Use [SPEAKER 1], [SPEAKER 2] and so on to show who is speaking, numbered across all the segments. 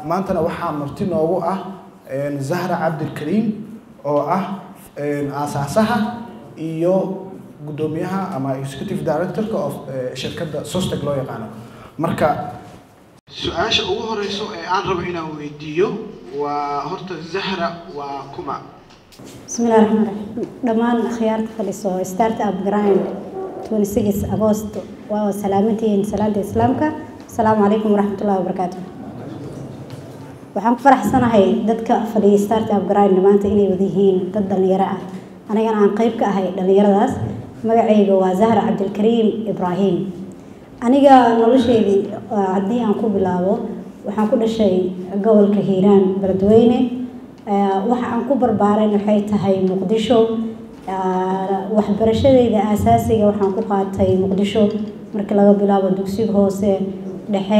[SPEAKER 1] maantana waxaa marti noogu ah Zahra Cabdilkariim oo ah aasaasaha iyo gudoomiyaha ama executive director of shirkadda Sostec loo yaqaan. Marka su'aasha ugu horeyso ee aan rabo inaan weydiiyo waa horta Zahra waa kuma.
[SPEAKER 2] Bismillahirrahmanirrahim. Dhamaan khiyaarta fadhiso startup grind 26 August waa salaamatiin salaanta islaamka. Assalaamu alaykum warahmatullahi wabarakatuh. Waxaan ku faraxsanahay dadka fadhiya startup grind maanta inay wada yihiin dad dhalinyaro ah. Anigana aan qayb ka ahay dhalinyaradaas. Magacayga waa Zahra Cabdilkariim Ibrahim. Aniga nolosheedii haddii aan ku bilaabo waxaan ku dhashay gobolka Hiiraan Beledweyne. waxa aan ku barbaaray waxay tahay Muqdisho. waxbarashadayda aasaasiga waxaan ku qaatay Muqdisho markii laga bilaabo dugsiga hoose dhexe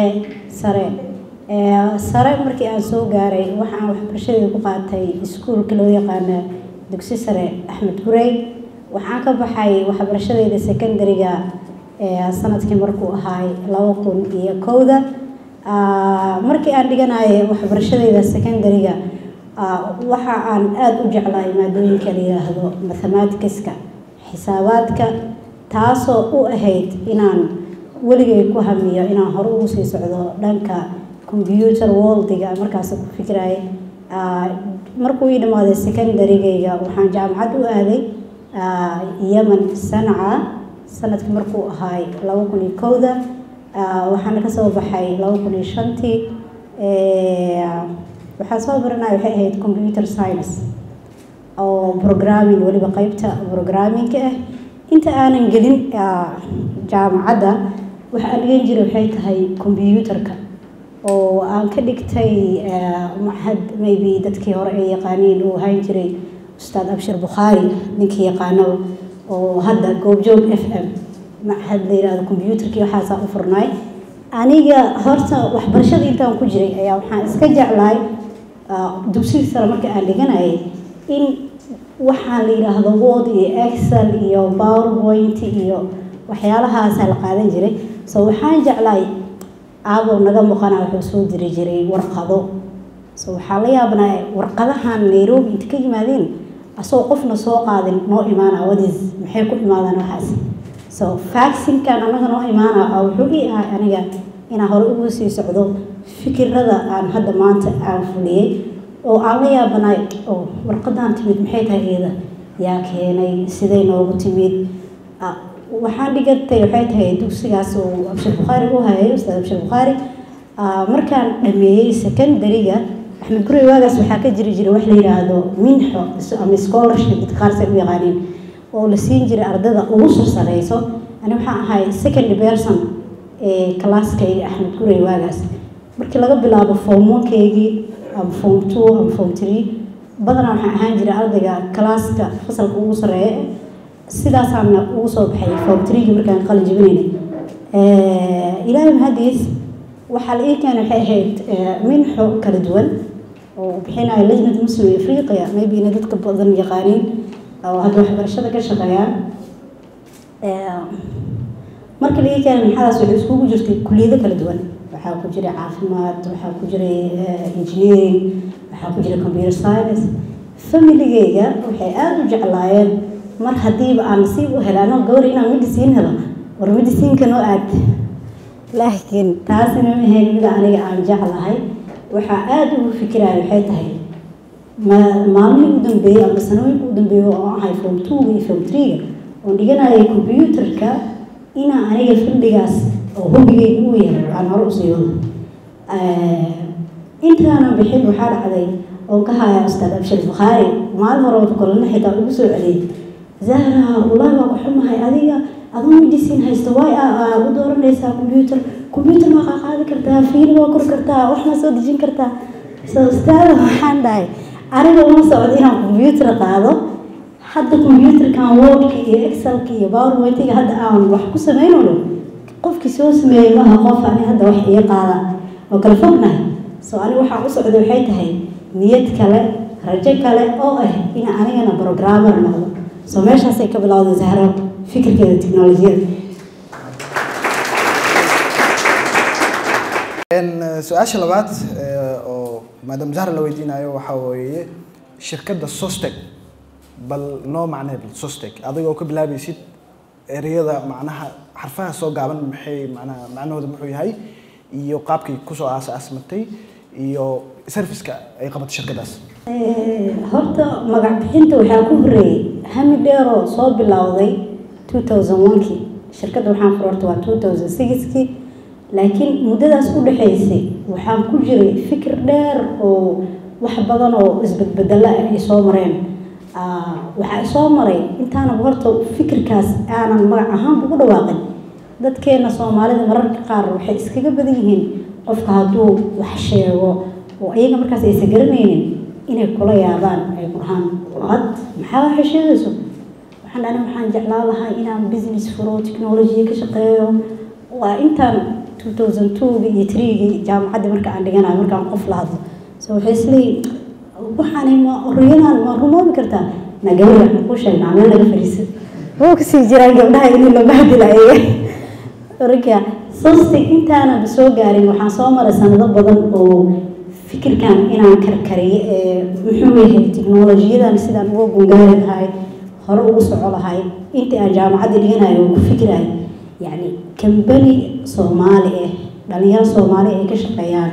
[SPEAKER 2] sare markii aan soo gaaray waxa aan waxbarashadayda ku qaatay iskuulka loo yaqaan dugsi sare Axmed Gurey. waxaan ka baxay waxbarashadayda secondary-ga sanadkii markuu ahaay 2001 markii aan dhiganayay waxbarashadayda secondary-ga waxa aan aad u jeclahay maadooyinka la yiraahdo mathematics-ka xisaabaadka taasoo u ahayd inaan weligay ku hamiyo inaan hor ugu sii socdo dhanka computer world-ga markaas ku fikirayay markuu ii dhamaaday secondary-gayga waxaan jaamacad u aaday Yemen Sanaa sanadkii markuu ahaay 2001 waxaan ka soo baxay 2005 waxaan soo baranay waxay ahayd computer science oo programming waliba qaybta programming ah inta aanan gelin jaamacadda waxa aan dhigan jiray waxay tahay computerka oo aan ka dhigtay mahad maybe dadkii hore ay yaqaaniin oo hayn jiray Ustaad Abshir Bukhari ninkii yaqaano oo hadda goobjoog FM mahad leeyahay computerkii waxa u furnay aniga horta waxbarashada intaan ku jiray ayaa waxaan iska jeclahay dugsiga sare markii aan dhiganayay in waxaan la yiraahdo Word iyo Excel iyo PowerPoint iyo waxyaalahaas la qaadan jiray soo waxaan jeclahay aabo naga maqana wuxuu soo diri jiray warqado soo waxa la yaabnaa warqadahan Nairobi inta ka yimaadeen asoo qofna soo qaadin noo imaana wadis maxay ku imaadaan waxaas soo faxing kan anaga noo imaana wuxuu ii ahay aniga inaan hore ugu sii socdo fikirada aan hadda maanta aan fuliyay oo aan la yaabanaay oo warqadan timid maxay tahay iyada yaa keenay sidee noogu timid waxaan dhigatay waxay tahay dugsigaas oo Abshir Bukhari u hayay Ustaad Abshir Bukhari markaan dhameeyay secondary-ga Axmed Gurey waagaas waxa ka jiray wax la yiraahdo minxo ama scholarship qaarse u yaqaaniin oo la siin jiray ardada ugu soo sareyso ani waxaan ahay second person class-kayga Axmed Gurey waagaas markii laga bilaabo form 1-keygii ama form 2 ama form 3 badanaa waxaan ahaan jiray ardayga class-ka fasalka ugu sareeya sidaas aan ugu soo baxay form 3-ga markaan qalin jabinay ilaahay mahadiis waxa la ii keenay waxay ahayd minxo kala duwan oo bixinay lajnada muslim Afriqiya maybe in dadka badan yaqaaniin oo hadda waxbarashada ka shaqeeyaan markii la ii keenay maxaas waxay isku jirtay kulliyado kala duwan waxa ku jira caafimaad waxa ku jira engineering waxa ku jira computer science family-gayga waxay aad u jeclaayeen mar hadiiba aan si u helano gabar inaan medicine helo war medicine-ka noo aad laakiin taasina ma ahayn mid aniga aan jeclahay waxa aad ugu fikiraya waxay tahay maalmihii u dambeeyay ama sanooyinkii u dambeeyay oo ahay form 2 iyo form 3 oo dhiganayay computerka ina aniga fildigaas oo hobigaygu u yahay aan hor u sii wado intaana bixin waxaa dhacday oo ka haya Ustaad Abshir Bukhari maalin hore oo kolna xitaa ugu soo celiyay Zahra wallahi waa ku xumahay adiga adoo medicine haysto way u dooranaysaa computer ma qaadi kartaa fiil waa kor kartaa wax ma soo dejin kartaa soo ustaad waxaan dhahay aniga uma socdo inaan computer qaado hadda computer-kan Word-ka iyo Excel-ka iyo PowerPoint-ka hadda aan wax ku sameeyno qofkii soo sameeyay waxa qof aan hadda wax iga qaada oo kala fognahay soo aniga waxa u socdo waxay tahay niyad kale rajo kale oo ah in anigana programmer noqdo soo meeshaas ay ka bilowday Zahra fikirkeeda teknolojiyada
[SPEAKER 1] سؤال شلبات أو maadaama Zahra la weydiinayo waxa weeye shirkadda Sostec bal noo macneed Sostec adigoo ka bilaabaysid ereyada macnaha xarfaha soo gaaban maxay macnahooda muxuu yahay iyo qaabkii ku soo aas-aasmatay iyo service-ka ay qabato shirkadaas
[SPEAKER 2] horta magac bixinta waxaa ku horeeyay hami dheer oo soo bilowday 2001kii shirkadda waxaan furtay waa 2006kii laakiin muddadaas u dhaxaysay waxaan ku jiray fikir dheer oo wax badan oo isbedbedela ay soo mareen waxa soo maray intaana horta fikirkaas aanan magac ahaan ugu dhawaaqin dadkeena Soomaalida mararka qaar waxay iskaga badan yihiin qofka hadduu wax sheego oo ayaga markaas ay garanayeen inay kula yaabaan ay qurxan wad maxaa wax sheegayso waxaan jeclaan lahaa inaan business furo technology ka shaqeeyo waa intaan 2002 iyo 3 jaamacadda marka aan dhiganayo markaan qof la hadlo soo waxay isleeyihiin waxaan ma oriyaan ma rumoobi kartaa nagawada ku sheegnaa meel laga fariisan oo ka sii jiraan gabdhaha in la bahdilay orika Sostec intaana soo gaarin waxaan soo maray sanado badan oo fikirkan inaan karkariyo muxuu yahay technology-yadan sidaan ugu gungaari lahayd hore ugu soco lahayd intii aan jaamacadda dhiganayo ku fikirayo yani company Soomaali dhalinyaro Soomaali ay ka shaqeeyaan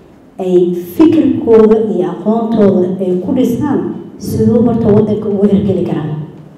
[SPEAKER 2] ay fikirkooda iyo aqoontooda ay ku dhisaan sidoo horta wadanka ugu hirgeli karaan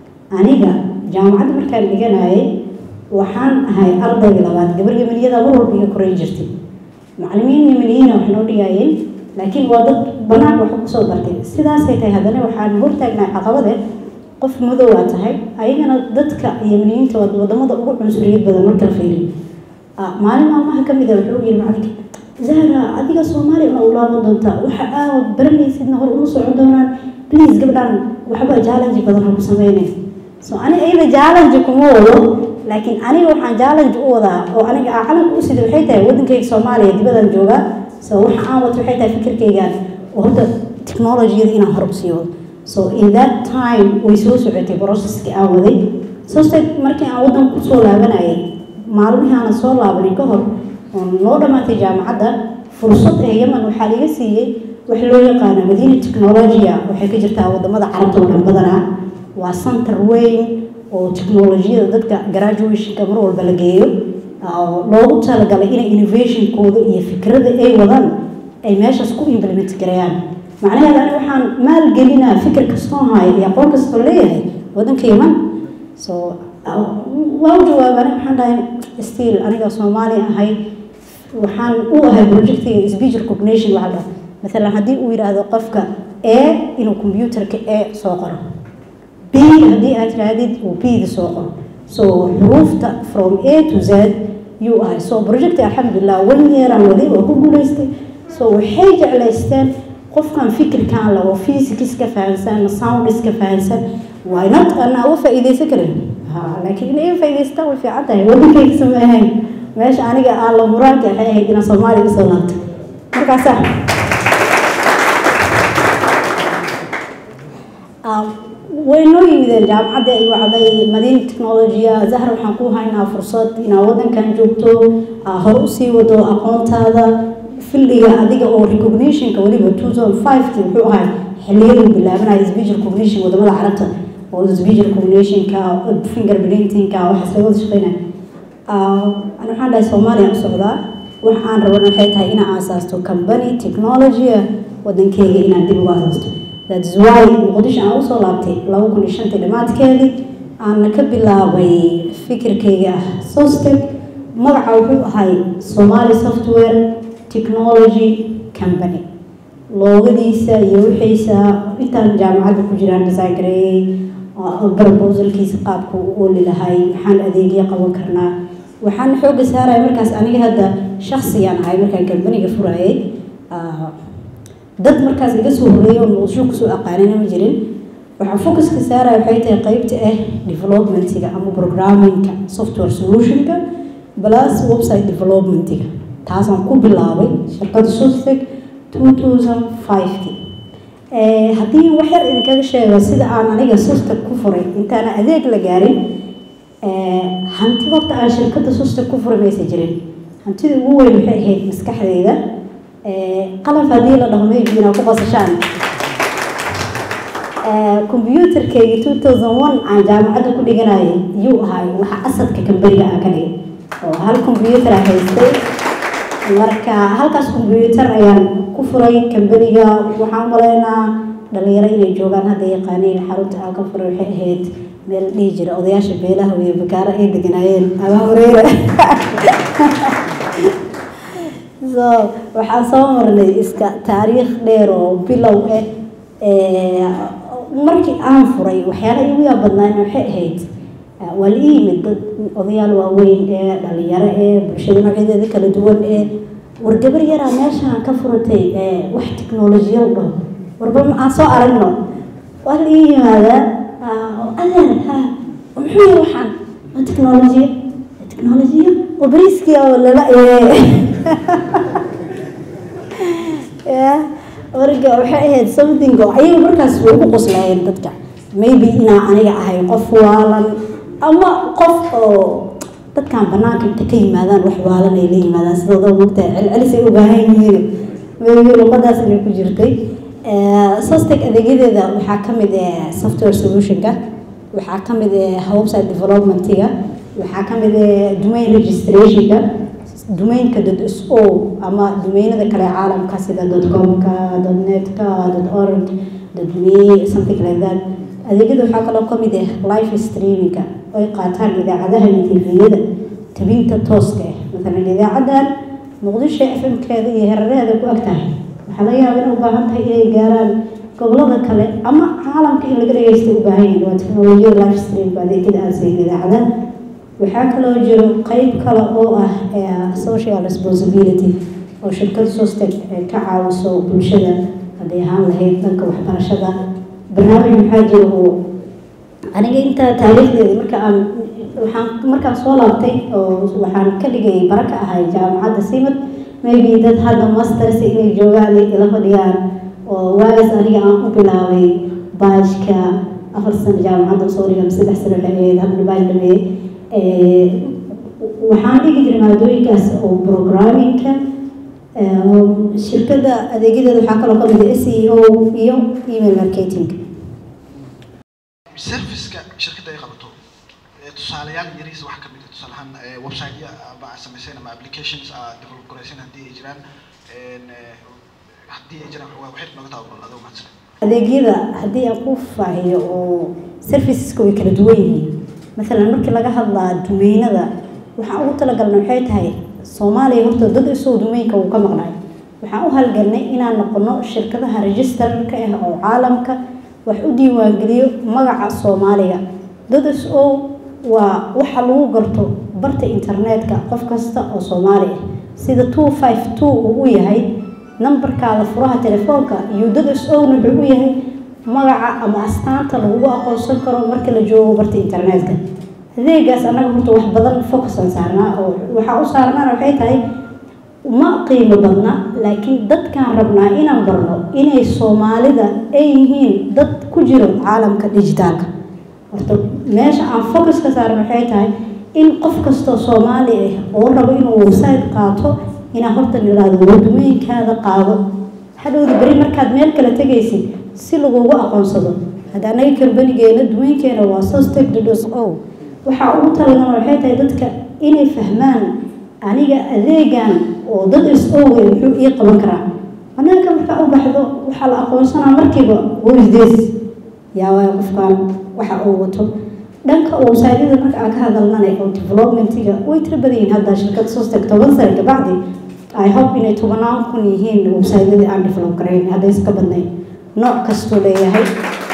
[SPEAKER 2] aniga jaamacadda markaan dhiganayay waxaan ahay arday labaad gabar Yemeniyada mar walba iga koray jirtay macallimiin Yemeniyiin wax noo dhigayeen laakiin waa dad banaan wax ku soo bartay sidaas ay tahay hadana waxaan hortaagnaa caqabada qof madow ah tahay ayagana dadka Yemeniyiinta wadamada ugu cunsuriyad badan marka la fiiriyo maalin maalmaha kamid ah wuxuu yiri macallinka Zahra adiga Soomaali ma u laaban doontaa waxa aad baranaysidna hor u socon doonaan please gabdhaan waxba challenge badan ku sameeyeen soo aniga challenge kuma wado laakiin aniga waxaan challenge u wadaa oo aniga calanka u sidoo waxay tahay wadankayga Soomaaliya dibadan jooga soo waxa aan wato waxay tahay fikirkayga oo horta technology-da inaan hor u sii wado so in that time way soo socotay process-ka aan waday Sostec markii aan wadan ku soo laabanayay maalmihii aan soo laabanay ka hor noo dhamaatay jaamacadda fursad ee Yemen waxa laga siiyay wax loo yaqaan Madiina Technology waxay ka jirtaa wadamada Carabta oo dhan badanaa waa center weyn oo technology-da dadka graduation-ka mar walba la geeyo loogu talagalay in innovation-kooda iyo fikrada ay wadaan ay meeshaas ku implement gareeyaan macnaheedu waxaan maal gelinaa fikir kasta oo hay iyo aqoon kasta oo leeyahay wadanka Yemen so waa jawaabana waxaan dhahay still aniga Soomaali ahay waxaan u ahay project-iga speech recognition waxa la مثلا hadii uu yiraahdo qofka inuu computer-ka soo qoro B hadii aad raadid uu B soo qoro so xuruufta from A to Z you are so project alxamdulillah 1 year aan waday oo ku guuleystay so waxay jeclaysteen qofkan fikirkan la oo physics ka fahansan sound ka fahansan why not ana u faa'iideysan karin laakiin inay faa'iideystaan way fiican tahay wadankayga sameeyay meesha aniga aan la muraanka ahay inaan Soomaaliya soo laabto markaas وينو يمدن جامعة وعضي مدينة تكنولوجيا زهر وحنكو هاينا فرصات إن ودن كان جوبتو هروسي ودو أقونت هذا في اللي أديك أو recognition كولي ب 2005 كيلو هاي حليل بالله بنا speech recognition وده ملا عرفته أو speech recognition كا finger printing كا وحسبوا شقينا أنا حنا سومالي أم سعودة وحنا ربنا حياتها إنا أساسته company technology ودن كي إنا دي بواسطه that's why مقدش أنا وصل لابتي لو كنا شنتي لما تكلي أنا كبلا وي فكر كيا Sostec مرعو هاي Somali software technology company لو ديسا يوحيسا إنت جامعة بكجران design كري proposal كيس قابكو قول لهاي حان أذيقيا قبل كرنا وحان حوق سارة مركز أنا هذا شخصيا هاي مركز company كفراي dad markaas iga soo horeeyay oo soo ku soo aqaanina ma jirin waxa focus ka saaray waxay tahay qaybta development-iga ama programming-ka software solution-ka plus website development-iga taas aan ku bilaabay shirkadda Sostec 2005 hadii wax yar idinkaga sheego sida aan aniga Sostec ku furay intaan adeeg la gaarin hanti horta aan shirkadda Sostec ku furay ma jirin hantida ugu weyn waxay ahayd maskaxdayda qalab haddii la dhaho maybe inaa ku qasashaan computerkayga 2001 aan jaamacadda ku dhiganayay yuu ahay waxa asadka kambaniga aan ka dhigay oo hal computer aan haystay marka halkaas computer ayaan ku furay kambaniga waxaan maleynaa dhalinyaro inay joogaan hadda yaqaaniin xarunta aan ka furay waxay ahayd meel dhihi jira odayaasha beelaha iyo bakaara ay deganaayeen ama horeera so waxaan soo marnay iska taariikh dheer oo bilow markii aan furay waxyaalaha igu yaa badnaan waxay ahayd waa la yimid dad odayaal waaweyn dhalinyaro bulshada noocyadeeda kala duwan wargabar yaraa meeshaan ka furatay wax tiknolojiyad dhaho warba aan soo aragno waa la ii yimaadaa adeer muxuu yahay waxaan waa teknolojiya oo bariiskii oo lala warga waxay ahayd something oo ayaga markaas way ku qoslayeen dadka maybe inaa aniga ahay qof waalan ama qof oo dadkan banaanka inta ka yimaadaan wax waalan ay la yimaadaan sidoo mugta celcelis ay u baahan yihiin maybe luqadaas inay ku jirtay Sostec adeegyadeeda waxaa ka mid software solution-ka waxaa ka mid website development-iga waxaa ka mid domain registration-ka domain-ka .so ama domainada kale caalamka sida .com-ka .net-ka .org .me something like that adeegyada waxaa kaloo ka mid live streaming-ka ay qaataan idaacadaha iyo TV-yada tabinta tooska مثلا idaacadan muqdisho FM-keeda iyo heerareeda ku agtahay waxaa laga yaabaa inay u baahan tahay inay gaaraan gobolada kale ama caalamka in laga dhageysto u baahan yahay waa teknolojiyada live stream baa adeegyada aan saynin idaacadaha waxaa kaloo jiro qayb kale oo ah social responsibility oo shirkad Sostec ka caawiso bulshada hadday ahaan lahayd dhanka waxbarashada barnaamij waxaa jiro oo aniga inta taariikhdeeda markaan soo laabtay oo waxaan ka dhigay baraka ahay jaamacadda Simad maybe dad hadda masters inay joogaan ila fadhiyaan oo waagaas aniga aan ku bilaabay baajka 4 sano jaamacadda soo dhigay 3 sano dhameeyay hadda baaj dhameeyay waxaan dhigi jiray maadooyinkaas oo programming-ka shirkadda adeegyadeeda waxaa kaloo ka mid SEO iyo email marketing
[SPEAKER 1] service-ka shirkadda ay qabato tusaalayaal yariis wax ka mid ah tusaalahan website-ya ama samaysay ama applications develop garaysan haddii ay jiraan waxay nooga tababaran adoo mahadsan
[SPEAKER 2] adeegyada haddii aan ku faahiyo oo serviceska way kala duwan yihiin مثلا markii laga hadlaa domainada waxaan ugu talagalnay waxay tahay Soomaaliya horta dad isoo domainka uu ka maqnay waxaan u halgalnay inaan noqono shirkadaha register-ka ah oo caalamka wax u diiwaan geliyo magaca Soomaaliga dad isoo waa waxa lagu garto barta internetka qof kasta oo Soomaali ah sida 252 uu yahay numberkaada furaha telefoonka iyo dad isoo wuxuu yahay magaca ama astaanta lagu aqoonsan karo marka la joogo barta internetka adeegaas anaga horta wax badan focus aan saarnaa oo waxa u saarnaa waxay tahay uma qiimo badna laakiin dadkaan rabnaa inaan barno inay Soomaalida ay yihiin dad ku jira caalamka digitalka horta meesha aan focus ka saarno waxay tahay in qof kasta Soomaali ah oo rabo inuu website qaato inaan horta niraado domainkaada qaado hadhowda bari markaad meel kala tagaysid si lagu aqoonsado hadana kambanigeena domainkeena waa sostec.so waxa uu talagalay waxay tahay dadka inay fahmaan aniga adeegan oo dad isoo wuxuu ii qaban karaa anaga marka u baxdo waxa la aqoonsanaa markiiba weydiis yaa way qofkan waxa uu wato dhanka website-yada marka aan ka hadalnay oo development-iga way tirabadeen hadda shirkad Sostec 10 sano ka bacdi I hope inay 10 kun yihiin website-yada aan develop gareyn hadda iska badnay nooc kasta leeyahay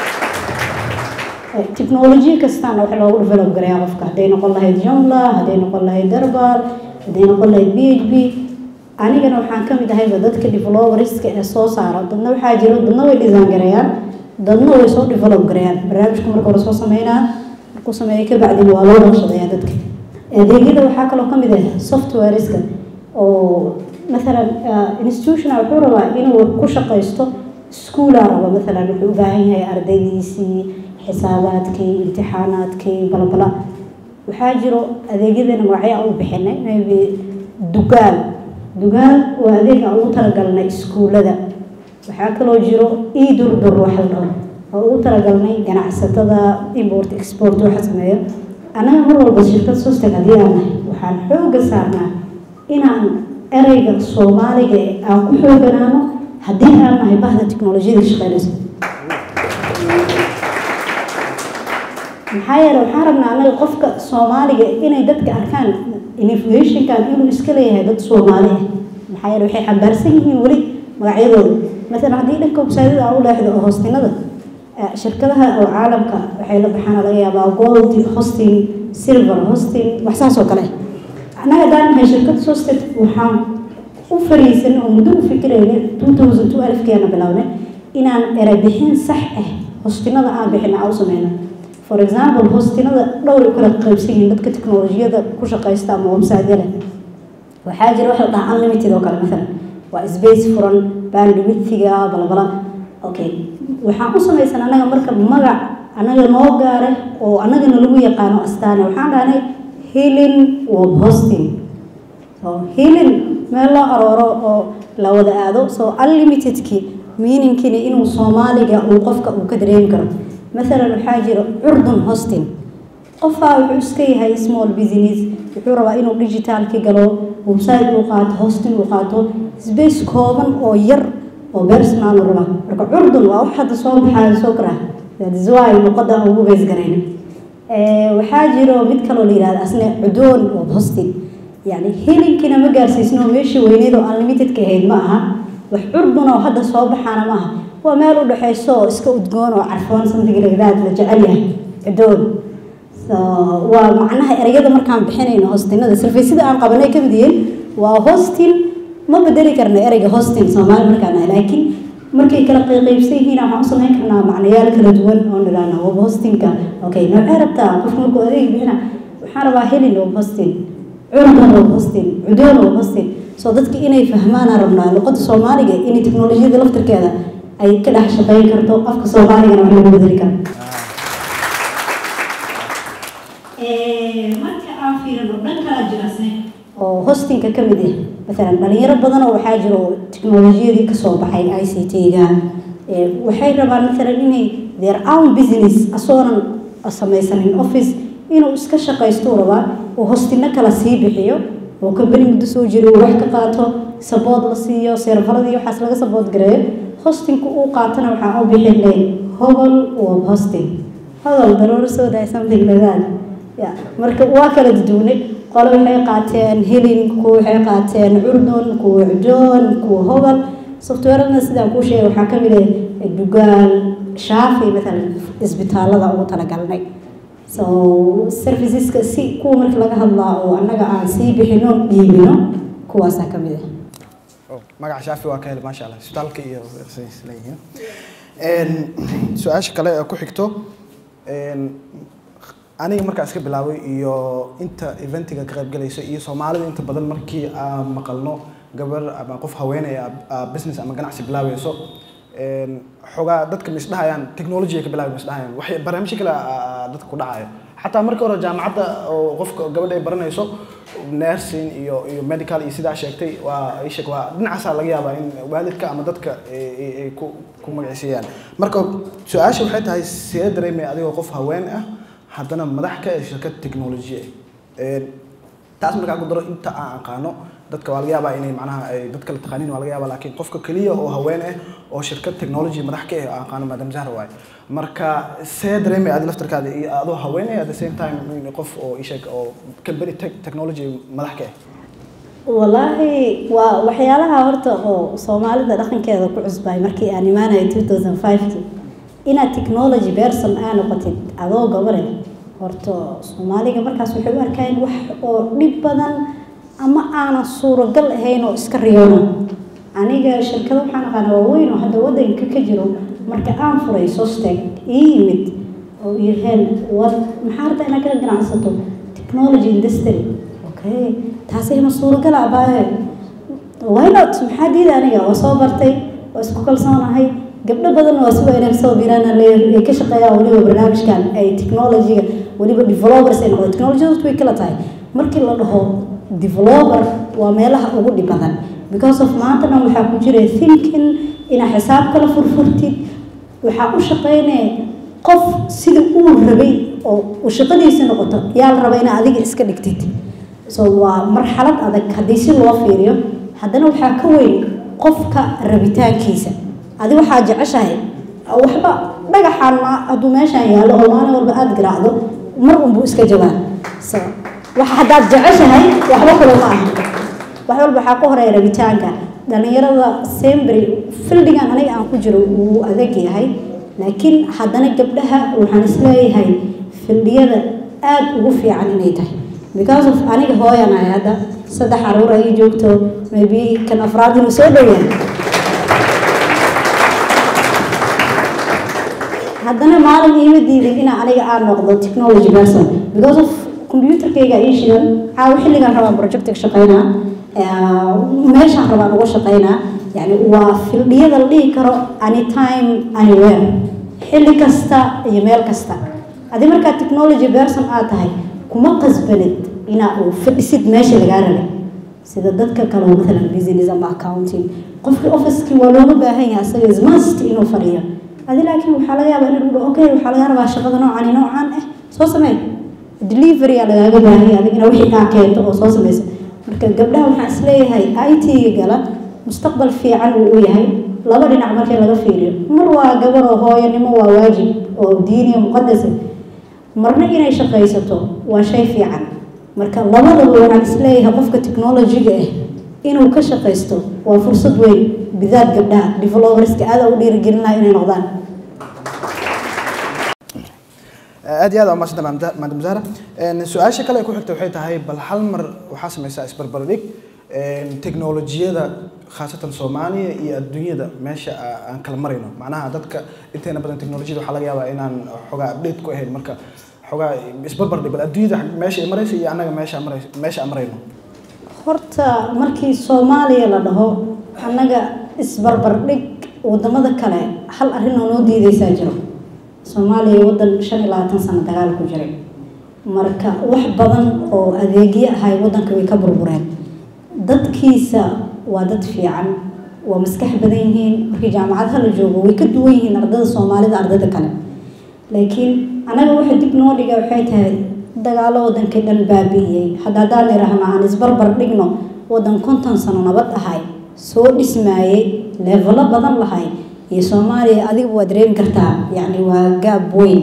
[SPEAKER 2] technology kastana waxa loogu develop gareeyaa qofka haday noqon lahayd Joomla haday noqon lahayd Drupal haday noqon lahayd PHP anigana waxaan ka mid ahay dadka developers-ka ee soo saara dadna waxa jiro dadna way design gareeyaan dadna way soo develop gareeyaan barnaamijka marka hore soo sameynaa markuu sameeyo ka bacdi waa loo naqshadeeyaa dadka adeegyada waxaa kaloo ka mid ah software-iska oo مثلا institution wuxuu rabaa inuu ku shaqeysto school araba مثلا wuxuu u baahan yahay ardaydiisii xisaabaadkii imtixaanaadkii balbala waxaa jiro adeegyadana magacyo u bixinay maybe dugaan waa adeeg aan ugu talagalnay iskuullada waxaa kaloo jiro e-durdur waxa la dhaho oo ugu talagalnay ganacsatada import export waxa sameeya anaga mar walba shirkad Sostec haddii aan nahay waxaan xooga saarnaa inaan ereyga Soomaaliga aan ku xooganaano haddii aan nahay bahda tiknoolajiyada shaqeynaysa maxaa yeelay waxaan rabnaa anaga qofka Soomaaliga inay dadka arkaan innovationkan inuu iska leeyahay dad Soomaali ah maxaa yeelay waxay xambaarsan yihiin weli magacyadooda مثلا haddii dhanka website-da aan u leexdo oo hostinada shirkadaha oo caalamka waxay la baxaan laga yaabaa gold hosting silver hosting wax saas oo kale anaga daan hay shirkad Sostec waxaan u fariisan oo muddo u fikirayay 2012 keena bilawnay inaan eray bixin sax ah hostinada aan bixin aan u sameeyno for example hostinada dhowr kala qaybsan yihiin dadka tiknoolajiyada ku shaqeysta ama website-yada waxaa jira wax la dhahaa unlimited oo kale مثلا waa space furan bandwidth-ga balbala okay waxaan ku sameeysan anaga marka magac anaga noo gaare oo anagana lagu yaqaano astaana waxaan dhahnay Helen web hosting so Helen meel la arooro oo la wada aado so unlimited-ki meaning-kina inuu Soomaaliga uu qofka uu ka dareemi karo مثلا waxaa jira Urdun hosting qofka wuxuu iska yahay small business wuxuu rabaa inuu digital-ka galo website uu qaato hosting uu qaato space kooban oo yar oo personal raba marka Urdun waa wax hadda soo baxay soo kara dadway muqadda ugu bees gareyn waxaa jiro mid kale oo la yiraahdo asna Udon oo hosting yani helinkina ma gaarsiisno meeshii weyneed oo unlimited ka ahayd ma aha wax Urdun oo hadda soo baxana ma aha waa meel u dhaxayso iska udgoon oo carfoon something like that la jecel yahay Udon waa macnaha erayada markaan bixinayno hostinada service-da aan qabanay ka mid yihiin waa hosting ma bedeli karna erayga hosting Soomaali markaan ahay laakiin markay kala qaybsan yihiin waxaan u sameyn karnaa macnayaal kala duwan oo nidhaahno web hosting-ka okay nooca rabtaa qofka markuu adeeg bixina waxaan rabaa Helen web hosting Urdun web hosting Udon web hosting soo dadka inay fahmaan rabnaa luqadda Soomaaliga in tiknoolajiyada laftirkeeda ay ka dhex shaqeyn karto afka Soomaaliga wax lagu bedeli karo marka aan fiirino dhanka jirasne oo hosting-ka ka mid ah مثلا dhalinyaro badan oo waxaa jiro tiknoolajiyadii ka soo baxay ICT-ga waxay rabaan مثلا inay their own business asoonan samaysanin office inuu iska shaqeysto rabaa oo hosting-na kala sii bixiyo oo company muddo soo jiro wax ka qaato support la siiyo serverada iyo waxaas laga support gareeyo hosting-ku uu qaatana waxaa u bixinay Hobol web hosting Hobol daroor soo day something like that marka waa kala duwanay qolo waxay qaateen Helen ku waxay qaateen Urdun ku Udon ku Hobol software-na sida ku sheegay waxa ka mid ah dugaan shaafi مثلا isbitaalada ugu talagalnay so services-ka si ku marka laga hadlaa anaga aan sii bixino dhiibino kuwaas ka mid ah
[SPEAKER 1] magaca shaafi waa ka hel ma sha Allah isbitaalka iyo leeyihiin su'aasha kale ee ku xigto aniga markaa iska bilaaway iyo inta eventiga ka qayb galayso iyo Soomaalida inta badan markii aan maqalno gabar ama qof haweeney business ama ganacsi bilaabayso xogaa dadka misdhahayaan technology ka bilaabay misdhahayaan waxay barnaamij kale dadka ku dhacayo xataa markii hore jaamacadda oo qofka gabadha ay baranayso nursing iyo medical iyo sidaa sheegtay waa ay sheeg waa dhinacaas laga yaabaa in waalidka ama dadka ay ku magaciisayaan marka su'aasha waxay tahay sidee dareemay adigoo qof haween ah haddana madax ka shirkad technology taas markaa ku daro inta aan aqaano dadka waa laga yaabaa inay macnaha ay dadka la taqaaniin waa laga yaabaa laakiin qofka kaliya oo haween ah oo shirkad technology madax ka ah aqaano madam Zahra waay marka see dareemay aad laftarkaada iyo adoo haween ah at the same time qof oo ishaq oo company technology madax ka
[SPEAKER 2] wallahi waa waxyaalaha horta oo Soomaalida dhaqankeeda ku cusbay markii aan imaanay 2005 ina technology person aan noqotay adoo gabaray horta Soomaaliga markaas waxay u arkeen wax oo dhib badan ama aan suuragal ahayn oo iska riyoona aniga shirkado waxaan aqaanaa weyn oo hadda wadanka ka jiro marka aan furay Sostec imid oo yiraheen wad maxaarta ina ka ganacsato technology industry okay taasi ma suuragal ah baa why not maxaa diiday aniga waa soo bartay waa isku kalsoonahay gabdho badan oo soo inay soo birana leeyahay ka shaqeeya waliba barnaamijkan ay technology waliba developers ay noqdo technology way kala tahay markii la dhaho developer waa meelaha ugu dhib badan because of maantana waxaa ku jira thinking inaa xisaab kala furfurtid waxaa u shaqeynaya qof sida uu rabay oo shaqadiisa noqoto yaa la rabaa inaa adiga iska dhigtid so waa marxalad adag haddii si loo fiiriyo haddana waxaa ka weyn qofka rabitaankiisa adi waxaa jeceshahay waxba dhagaxaan hadduu meeshaan yaallo oo maalin walba aada garaacdo mar unbuu iska jabaa so waxa haddaad jeceshahay waxba kale ma aha wax walba waxaa ka horeeya rabitaanka dhalinyarada sembry fildigan aniga aan ku jiro wuu adag yahay laakiin haddana gabdhaha waxaan isleeyahay fildiyada aada ugu fiican inay tahay because of aniga hooyan ahay hadda 3 caruur ay joogto maybe kan afraad inuu soo dhaweeyo haddana maalin iima diidin inaa aniga aan noqdo technology person because of computerkayga ii shidan caawa xilligaan rabaan projectiga shaqeynaa meeshaan rabaan uga shaqeynaa yani waa fildiyada la dhihi karo anytime anywhere xilli kasta iyo meel kasta adi markaa technology person aad tahay kuma qasbanid inaa uu fadhisid meesha lagaa rabay sida dadka kale oo maalan business ama accounting qofkii office-kii waa looga baahan yahay asaga is must inuu fadhiyo adi laakiin waxaa laga yaabaa inuu dhaho okay waxaa laga rabaa shaqada noocan soo samey delivery lagaaga baahan yahay adigina wixii kaa keento oo soo sameysa marka gabdhaha waxaan isleeyahay IT-ga gala mustaqbal fiican uu u yahay laba dhinac markii laga fiiriyo mar waa gabar oo hooyanimo waa waajib oo diini iyo muqadas marna inay shaqaysato waa shay fiican marka labadaba waxaan isleeyahay qofka technology-ga inuu ka shaqaysto waa fursad weyn bidaad gabdhaha developerska aad u dhiirigelinayo inay noqdaan
[SPEAKER 1] aad iyo aad ama sida madam Zahra su'aasha kale ku xigta waxay tahay bal hal mar waxa sameeyay isbarbardhig teknolojiyada khaasatan Soomaaliya iyo adduunyada meesha aan kala marayno macnaha dadka inteena badan teknolojiyada waxa laga yaabaa inaan xogaa update ku ahayn marka xogaa isbarbardhig bal adduunyada meesha ay marayso iyo anaga meesha marayno
[SPEAKER 2] horta markii Soomaaliya la dhaho anaga isbarbardhig wadamada kale hal arrin oo noo diidaysa jiro Soomaaliya wadan 25 sano dagaal ku jiray marka wax badan oo adeegyo ahay wadanka way ka burbureen dadkiisa waa dad fiican waa maskax badan yihiin markii jaamacadaha la joogo way ka duwan yihiin ardayda Soomaalida ardayda kale laakiin anaga waxa dib noo dhigay waxay tahay dagaalo wadanka dhan baabi'iyay haddaan yiraahdo aan isbarbar dhigno wadan 50 sano nabad ahay soo dhismaayay level badan lahay iyo Soomaaliya adigu waa dareemi kartaa yani waa gaab weyn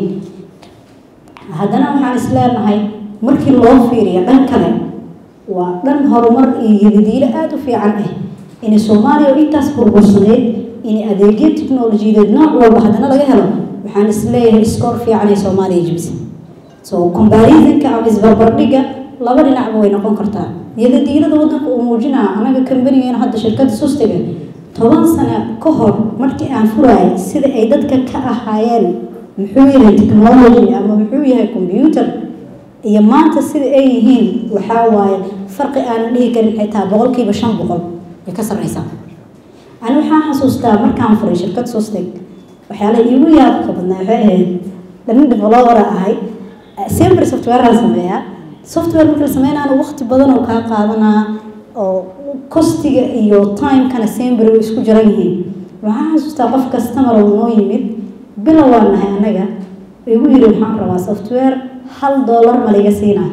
[SPEAKER 2] haddana waxaan isleenahay markii loo fiiriyo dhan kale waa dhan horumar iyo yadiilo aad u fiican in Soomaaliya intaas burbursaneed in adeegyo teknolojiyadeed nooc walba haddana laga helo waxaan isleeyahay score fiican ee Soomaaliya jibisay so comparison-ka ama isbarbardhigga laba dhinac way noqon kartaa yadiilada wadanka uu muujinaa anaga company-geena hadda shirkadda Sostiga 10 sano ka hor markii aan furaay sida ay dadka ka ahaayeen muxuu yahay technology ama muxuu yahay computer iyo maanta sida ay yihiin waxa waaye farqi aan dhihi karin xitaa 5% ay ka sareysaa aan waxaan xasuustaa markaan furay shirkad Sostig waxyaala iigu yaabka badnaa waxay ahayd dhammaan developer ahay sempre software sameeyaa software marka sameeyana waqti badan oo ka qaadanaa oo costiga iyo time kana sempre isku jiran yihiin waxaan xasuustaa qof customer oo noo yimid bilowanahay anaga igu yiri waxaan rabaa software $1 ma laga siinaa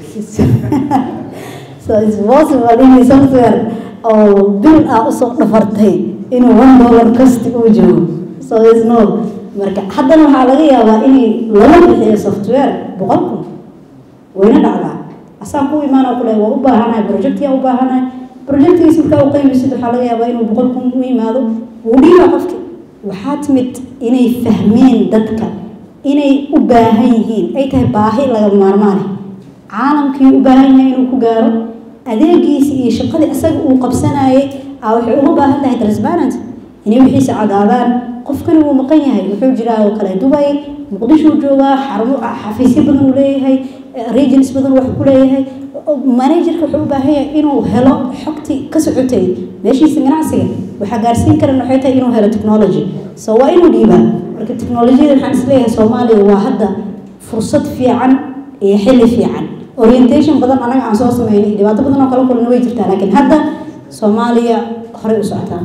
[SPEAKER 2] so it's possible in software oo bil soo dhafartay inuu $1 cost uu joogo so is no marka haddana waxaa laga yaabaa in laba bixiyo software 100 wayna dhacdaa asaan ku imaan oo kale waa u baahanahay project-ya u baahanahay project-kiisa markaa u qiimaysid waxaa laga yaabaa inuu 100 u yimaado wuu dhiibaa qofki waxaa timid inay fahmeen dadka inay u baahan yihiin ay tahay baahi laga maarmaan caalamkii u baahan yahay inuu ku gaaro adeegiisa iyo shaqadii asaga uu qabsanayay waxay ugu baahan tahay transparency inay wixiisa cadaadaan qofkan uu maqan yahay wuxuu jiraa oo kale Dubai Muqdisho jooga xarumo xafiisyo badan u leeyahay regions badan wax ku leeyahay manager-ka wuxuu u baahan yahay inuu helo xogtii ka socotay meeshiisa ganacsiga waxa gaarsiin karana waxay tahay inuu helo technology so waa inuu dhiibaa marka technology waxaan isleeyahay Soomaaliya waa hadda fursad fiican iyo xilli fiican orientation badan anaga aan soo sameynay dhibaato badan oo kala kulana way jirtaa laakiin hadda Soomaaliya horey u socotaa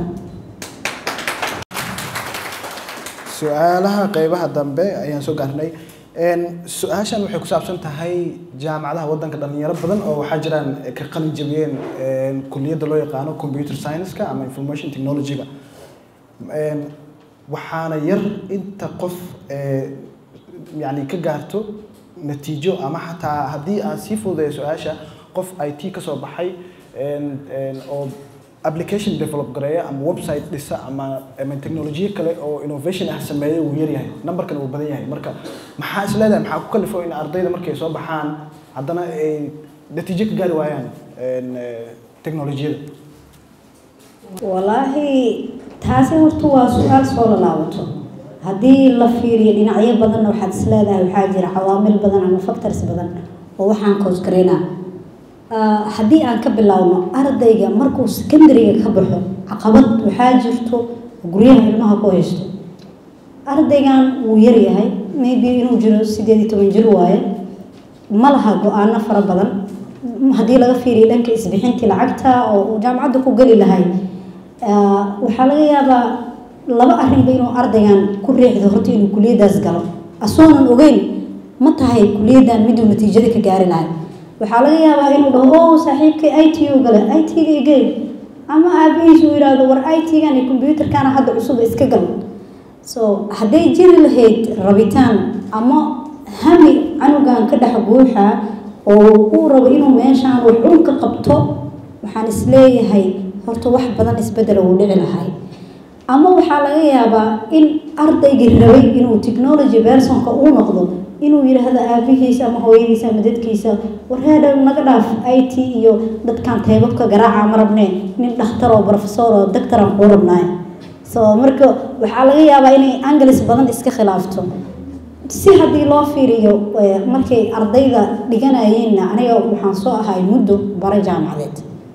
[SPEAKER 1] su'aalaha qaybaha dambe ayaan soo gaarnay su-aashan waxay ku saabsan tahay jaamacadaha waddanka dhalinyaro badan oo waxaa jiraan ka qalin jabiyeen kulliyadda loo yaqaano computer science-ka ama information technology-ga waxaana yar inta qof yani ka gaarto natiijo ama xataa haddii aan sii fududeeyo su-aasha qof IT ka soo baxay oo application develop gareeya ama website dhisa ama technology kale oo innovation ah sameeyo uu yar yahay numberkan uu badan yahay marka maxaa isleedahay maxaa ku kalifo in ardayda markay soo baxaan haddana ay natiijo ka gaari waayaan technology-da
[SPEAKER 2] wallaahi taasi horta waa su'aal soo laabato haddii la fiiriyo dhinacyo badan waxaad isleedahay waxaa jira cawaamil badan ama factors badan oo waxaan cause gareynaa haddii aan ka bilaawno ardayga markuu secondary-ga ka baxo caqabad waxaa jirto guryaha ilmaha ku haysto ardaygan wuu yar yahay maybe inuu jiro 18 jir waaye ma laha go'aano fara badan haddii laga fiiriyo dhanka isbixintii lacagta oo jaamacadda ku gali lahay waxaa laga yaabaa laba arrinba inuu ardaygan ku riixdo horta inuu kulliyadaas galo asoonan ogeyn ma tahay kulliyadan miduu natiijada ka gaari lahay waxaa laga yaabaa inuu dhaho oo saaxiibkay IT uu gala IT-ga igay ama aabihiis uu yiraahdo war IT-gan iyo computer-kana hadda cusub iska gal so hadday jiri lahayd rabitaan ama hami canugan ka dhex buuxa oo uu rabo inuu meeshaan wax uun ka qabto waxaan isleeyahay horta wax badan isbedel uu dhici lahay ama waxaa laga yaabaa in ardaygii rabay inuu technology person-ka uu noqdo inuu yiraahdo aabihiisa ama hooyadiisa ama dadkiisa war heeda naga dhaaf IT iyo dadkan teebabka garaaca ma rabnee nin dhakhtar oo professor oo doctor aan ku rabnaa so marka waxaa laga yaabaa inay angles badan iska khilaafto si haddii loo fiiriyo markay ardayda dhiganayeen aniga waxaan soo ahay muddo bara jaamacadeed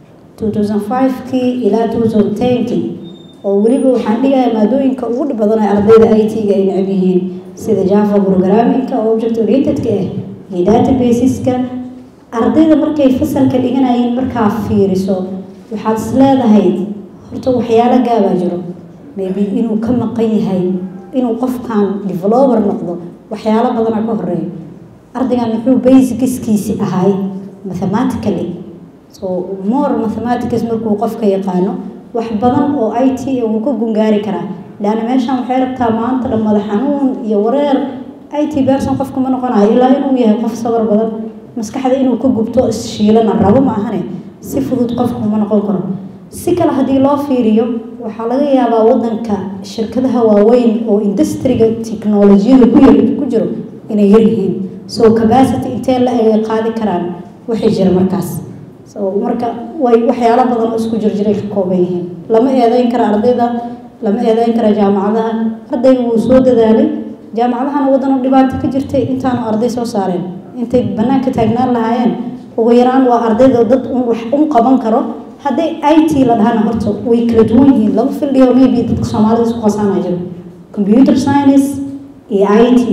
[SPEAKER 2] 2005kii ilaa 2010kii oo weliba waxaan dhigayaa maadooyinka ugu dhib badan ee ardayda IT-ga ay necab yihiin sida Java programming-ka oo object oriented-ka ah iyo databases-ka ardayda markay fasalka dhiganayeen markaa fiiriso waxaad isleedahay horta waxyaalo gaaba jiro maybe inuu ka maqan yahay inuu qofkan developer noqdo waxyaalo badan ka horeeyo ardaygan wuxuu basics-kiisi ahay mathematically so more mathematics markuu qofka yaqaano wax badan oo IT uu ka gungaari karaa laana meeshan waxay rabtaa maanta dhamada xanuun iyo wareer IT person qofka ma noqonayo ilaa inuu yahay qof sabar badan maskaxda inuu ka gubto shiilana rabo ma ahane si fudud qofku ma noqon karo si kale haddii loo fiiriyo waxaa laga yaabaa waddanka shirkadaha waaweyn oo industriga technology-da ku jiro inay yar yihiin so capacity intee la ay qaadi karaan waxay jira markaas so marka way waxyaalo badan oo isku jirjiray ka kooban yihiin lama eedayn karo ardayda lama eedayn karo jaamacadaha ardaygu wuu soo dadaalay jaamacadahana waddan oo dhibaato ka jirtay intaanu arday soo saareen intay bannaanka taagnaan lahaayeen ugu yaraan waa ardayda dad wax u qaban karo hadday IT la dhahana horta way kala duwan yihiin laba field oo maybe dadka Soomaalida isku qasanay jiro computer science iyo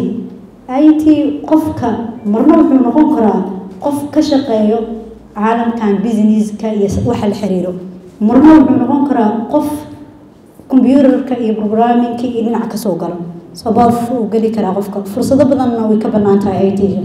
[SPEAKER 2] IT qofka marna wuxuu noqon karaa qof ka shaqeeyo caalamkan business-ka iyo waxa la xiriiro marna wuxuu noqon karaa qof computer-ka iyo programming-ka iyo dhinaca ka soo galo sabab uu gali karaa qofka fursado badanna way ka bannaan tahay IT-ga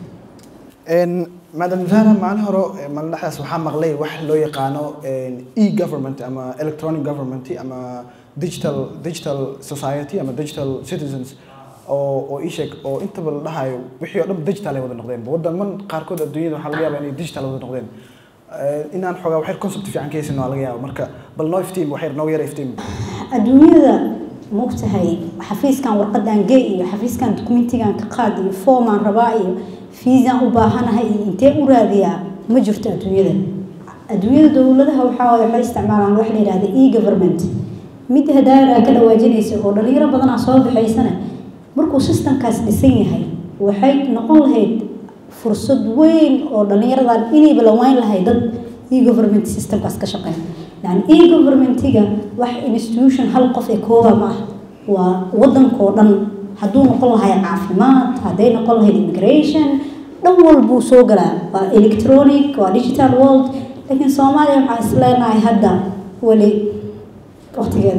[SPEAKER 1] madam Zahra maalin hore madaxdaas waxaa maqlay wax loo yaqaano e-government ama electronic government ama digital society ama digital citizens oo isheeg oo inta bal dhahayo wixii oo dhan digital ay wada noqdeen waddaman qaarkood adduunyada waxaa laga yaabaa inay digital wada noqdeen inaan xogaa waxay concept fiican ka haysan laga yaabo marka bal noo iftiin waxay noo yara iftiin
[SPEAKER 2] adduunyada mugtahay xafiiskan warqadan gay iyo xafiiskan documentigan ka qaad iyo form aan rabaa iyo visa u baahanahay intee u raadiyaa ma jirto adduunyada dawladaha waxay isticmaalaan wax la yiraahdo e-government mid hadaara ka dhawaajinaysa oo dhalinyaro badan ah soo baxaysana markuu systemkaas dhisan yahay waxay noqon lahayd fursad weyn oo dhalinyaradan inay balawaan lahayd dad e-government systemkaas ka shaqeeya yani e-governmentiga wax institution hal qof ee kooba ma ah waa waddanka oo dhan hadduu noqon lahay caafimaad hadday noqon lahayd immigration دول بوسوقلا إلكترونيك وديجيتال وورلد لكن سوماليا مع إسلامنا هذا ولي وقت كذا.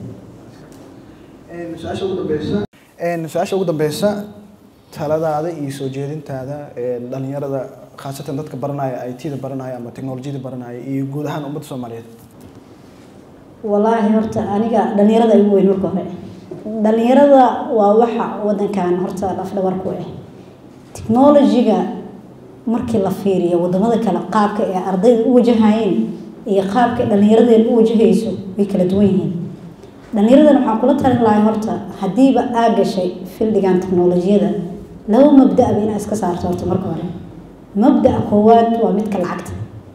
[SPEAKER 1] su-aasha ugu dambeysa taladaada iyo soo jeedintaada dhalinyarada khaasatan dadka baranaya IT-da baranaya ama technology-da baranaya iyo guud ahaan ummadda Soomaaliyeed.
[SPEAKER 2] Wallahi horta aniga dhalinyarada ugu weyn marka hore dhalinyarada waa waxa wadankan horta lafdhabar ku ah technology-ga markii la fiiriyo wadamada kale qaabka ay ardayda u wajahayeen iyo qaabka dhalinyarada u wajahayso way kala duwan yihiin. dhalinyarada waxaan kula talin lahaa horta hadiiba aad gashay fildigan technology-da laba mabda' in iska saarto horta marka hore. mabda' koowaad waa midka lacagta.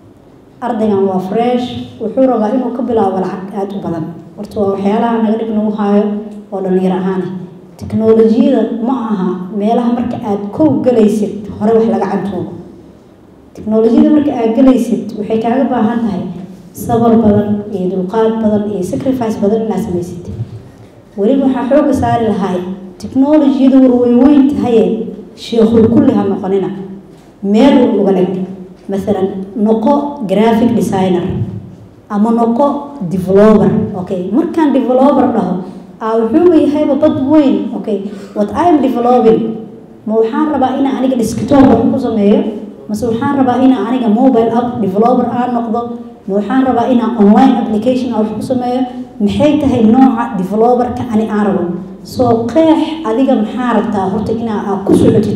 [SPEAKER 2] ardaygan waa fresh wuxuu rabaa inuu ka bilaabo lacag aad u badan. horta waa waxyaalaha naga dhib nagu hayo oo dhalinyaro ahaan technology-da ma aha meelaha marka aad kow galaysid hore wax laga cantoobo. technology-da marka aad galaysid waxay kaaga baahan tahay sabar badan iyo dulqaad badan iyo sacrifice badan inaad samaysid. weliba waxaa xooga saari lahay technology-da warweyweyn tahay sheekhul kulli ha noqonina meel uga dhig. مثلا نقو graphic designer أما نقو developer okay مركان developer له أو هو يهيب بد وين okay what I'm developing موحان ربا إنا أنا كديسكتوب بقصميه مسوحان ربا إنا أنا كموبايل أب developer نقضه موحان ربا إنا online application أو بقصميه محيته هاي نوع developer كأني أعرفه so قيح أديك محاربته هرت إنا أكسرتي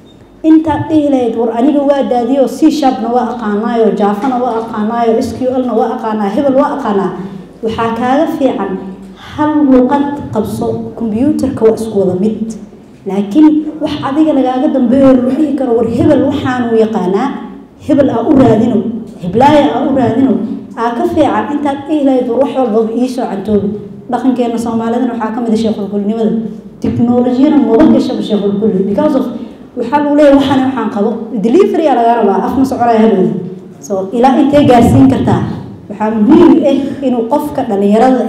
[SPEAKER 2] أنت إلى دور أنا جواد داديو سي شاب نوا أقانايو جافا نوا أقانايو SQL نوا أقانا هبل وأقانا وحكاها في عن هل لغة قبصو كمبيوتر كواسكوذا ميت لكن وحديك لقى قدام بير وحيك ور هبل وحان ويقانا هبل أورادينو هبلايا أورادينو أكفي عن أنت إلى دور وحول ضب إيشو عن توب لكن كنا صومالنا وحاكم إذا شيخ الكل نمد تكنولوجيا مضجة شب شيخ الكل because of وحلو ليه وحنا وحن قبض delivery على غربة أخمس عرايا هذول so إلى أنت جالسين كرتاه وحمهم إنه قفك لأن يرد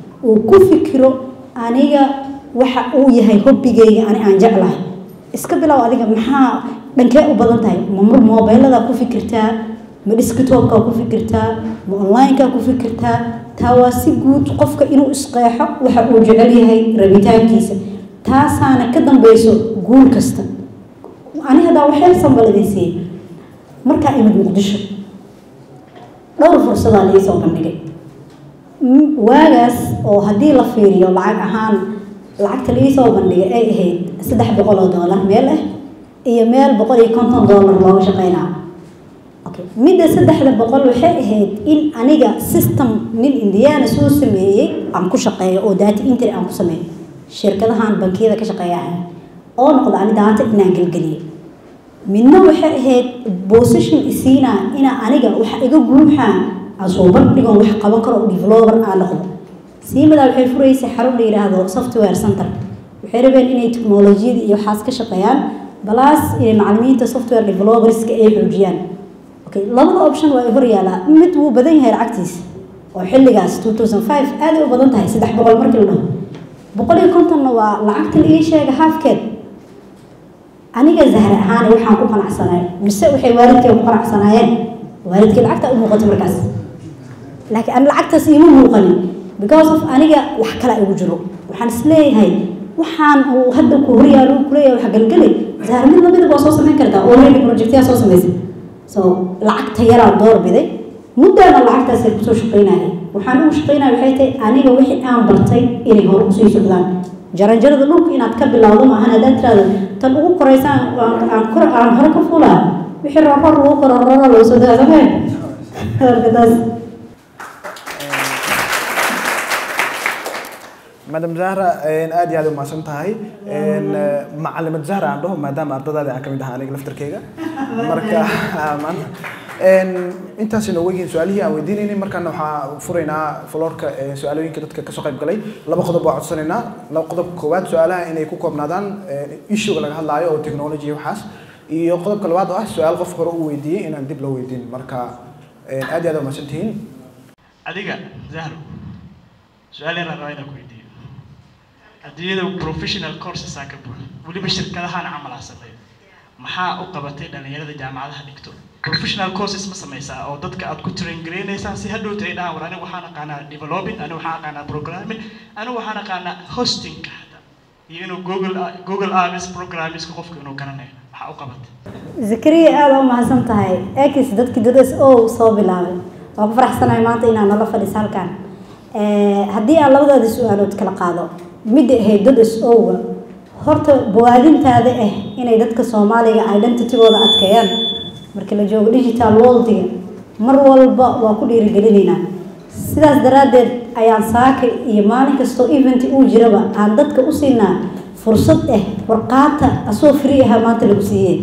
[SPEAKER 2] وكفكره أنيجا وحقوي هاي هوبي جاي أنا أنجعله إسكبل أو أديك محا بنكاء وبلنتاي ممر موبايل هذا كفكرته مديسكتوب كفكرته أونلاين كفكرته تواسي جود قفك إنه إسقاحه وحقوي جعلي هاي ربيتان كيسة تاسانا كدم بيسو جول كسته أنا هذا وحيل صنبل ديسي مركا إيمد مقدشة دور فرصة اللي يسوي بندقي واجس أو هدي لفيري أو لعق أهان لعقت اللي يسوي بندقي أي هي $6 ميله هي ميل بقول $50 لو شقينا أوكي مدة $6 وحي هي إن أنيجا سيستم من إنديانا سو سمية عم كشقية أو داتي إنتر عم كسمية شركة هان بنكية كشقية أو نقول أنا داتي ناقل قليل منه وحيد بوزيشن إسينا إنا أنيجا وحيجو جروبها عصوبر نيجون وحقبان كرو ديفلوبر على خد سيما ده الحين فريس حرب لي هذا سوفت وير سنتر وحربين إني تكنولوجيا يحاس كشقيان بلاس إني معلمين تسوفت وير ديفلوبرز كأي حجيان أوكي لابد أوبشن وإفريا لا متو بدين هاي العكس وحل جاس 2005 هذا وبدنت هاي سدح بقول مركل له بقول كنت إنه العكس اللي شيء حاف كده أنا زهرة هاني وحنا كنا قناعسناين مسوي حي واردك وقناع قناعسناين واردك العكس أو مقطع مركز لكن أنا العكس سيمو مقنع because of أنا وحكلا يوجرو وحنسلي هاي وحن وهذا كوريا لو كوريا وحق القلي زهرة من ما بده بصوص من كرتا أوريدي بروجكتيا صوص ميزي so العكس يرى الدور بدي مدة أنا العكس سيبسو شقينا هاي وحنو شقينا بحيث أنا وحي أنا برتي إني هو رقصي سودان جرانجرد لوك إن أتكبر لازم أنا دتر تلقوا كريسان عن هرك فلان بحر رفر وقر الرر لو سوداء زمان هذا
[SPEAKER 1] مدام زهرة أدي هذا ما سنتهاي معلمة زهرة عندهم مدام أرتضى ذا كم ده أنا قلت كيجا مركا من أنت سنوجين سؤالي أو ديني مركا نوحا فرينا فلورك سؤالين كده كسوق بقلي لا بخذ بعض سننا لا بخذ كواد سؤالها إن يكون كم نادان إيشو على هاللايو أو تكنولوجي وحاس يأخذ كل واحد سؤال غفر ويدي إن عندي بلو ويدين مركا أدي هذا ما سنتين
[SPEAKER 3] أديك زهرة سؤالي أنا رأينا كويدي أدي هذا professional courses ساكبون ولي بشركة هان عمل عسلية maxaa u qabatay dhalinyarada jaamacadaha dhigto professional courses ma samaysaa oo dadka aad ku train gareynaysaa si hadhowta ay dhahaan war aniga waxaan aqaanaa developing aniga waxaan aqaanaa programming aniga waxaan aqaanaa hosting iyo inuu google Arts programming qofka inuu garanayo maxaa u qabatay
[SPEAKER 2] Zakariya aad u mahadsan tahay eekis dadkii dadas oo soo bilaabay waan ku faraxsanahay maanta inaan nala fadhiiso halkan haddii aan labadaada su'aalood kala qaado mid ahayd dadas ooga horta bogaadintaada inay dadka Soomaaliga identity-gooda adkeeyaan marka la joogo digital world-ga mar walba waa ku dhiirigelinayna sidaas daraadeed ayaan saaka iyo maalin kasto event uu jiraba aan dadka u siinaa fursad warqaata asoo free maanta lagu siiyay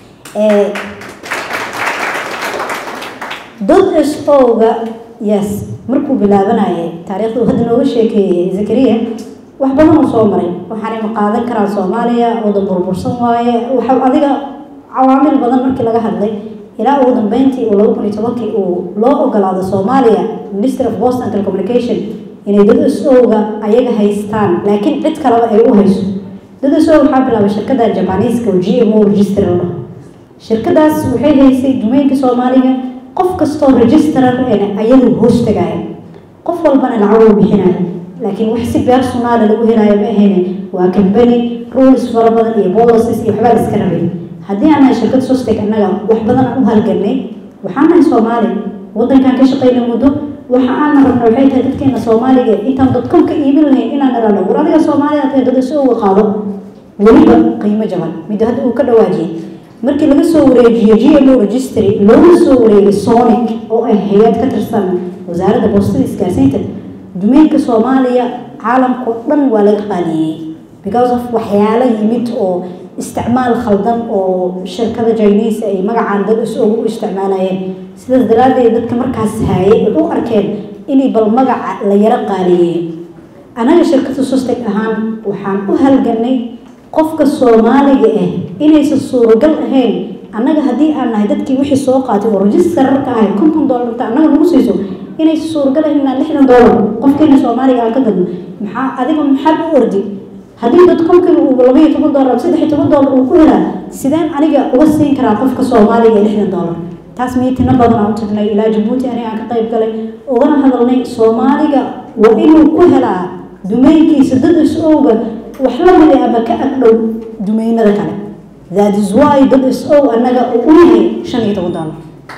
[SPEAKER 2] .so-ga yes markuu bilaabanayay taariikhdu hadda nooga sheekeeyay Zakariya wax badan oo soo maray waxaan ma qaadan karaa Soomaaliya wada burbursan waaye waxa adiga cawaamil badan markii laga hadlay ilaa ugu dambeyntii oo 2010 uu loo ogolaado Soomaaliya Ministry of Post and Telecommunication inay .so-ga ayaga haystaan laakiin cid kale ay u hayso .so waxaa bilaabay shirkadda Japanese oo GMO register leh shirkadaas waxay haysay domainka Soomaaliga qof kasto registrar ayadu hoos tagay qof walbana lacag uu bixinayo laakiin wax si personal lagu helayo ma ahayn waa company rules farabadan iyo policies iyo waxba iska rabay haddii aan shirkad soo stag anaga wax badan u halganay waxaan Soomaali wadankan ka shaqeynay muddo waxa aan rabnaa waxay tahay dadkeena Soomaaliga intaan .com ka iibin lahayn inaan naraano war adiga Soomaaliya aad .so uga qaado waliba qiimo jaban mid hadda uu ka dhawaajiyay markii laga soo wareejiyo GMO registry loo soo wareegay Sonic oo ay hay'ad ka tirsan wasaaradda boostada isgaarsiinta domainka Soomaaliya caalamka dhan waa laga qaaliyay because of waxyaalo yimid oo isticmaal khaldan oo shirkada Chinese ay magacaan .so u isticmaalayeen sidaas daraadeed dadka markaas hayay u arkeen inay bal magaca la yara qaaliyay anaga shirkadda Sostec ahaan waxaan u halganay qofka Soomaaliga inaysan suuragal ahayn annaga haddii aan nahay dadkii wixii soo qaatay oo registerka ahay $50 ta annaga nagu siiso inaysan suuragal ahayn $60 qofkeena Soomaaliga aan ka gadno maxaa adiga maxaa u ordi haddii .com-ka uu $12 $13 uu ku helaa sideen aniga uga siin karaa qofka Soomaaliga $60 taas miitina badan aan tagnay ilaa Djibouti aniga aan ka qayb galay ugana hadalnay Soomaaliga waa inuu ku helaa domainkiisa .so-ga wax la mid ah ka agdhow domainada kale that is why .so anaga u yahay $15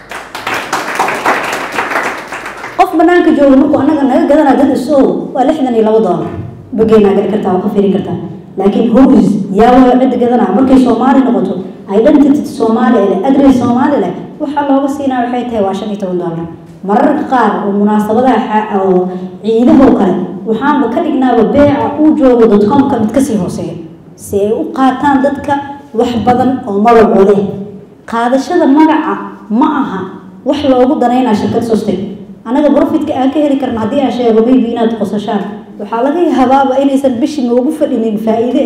[SPEAKER 2] qof banaanka jooga markuu anaga naga gadanaa .so waa $62 bageena gali kartaa ka fiirin kartaa laakiin hooys yaa waa cid gadanaa markay Soomaali noqoto identity Soomaali address Soomaali leh waxa looga siinaa waxay tahay waa $15 mararka qaar oo munaasabadaha oo ciidaha kale waxaan ka dhignaaba beeca uu joogo .com ka mid ka sii hooseeyo si ay u qaataan dadka wax badan oo magacooda qaadashada magaca ma aha wax loogu dareynaa shirkad Sostec anaga profitka aan ka heli karno haddii aan sheego maybe inaad qosashaan waxaa laga yaabaa inaysan bishii noogu fadhinin faa'iido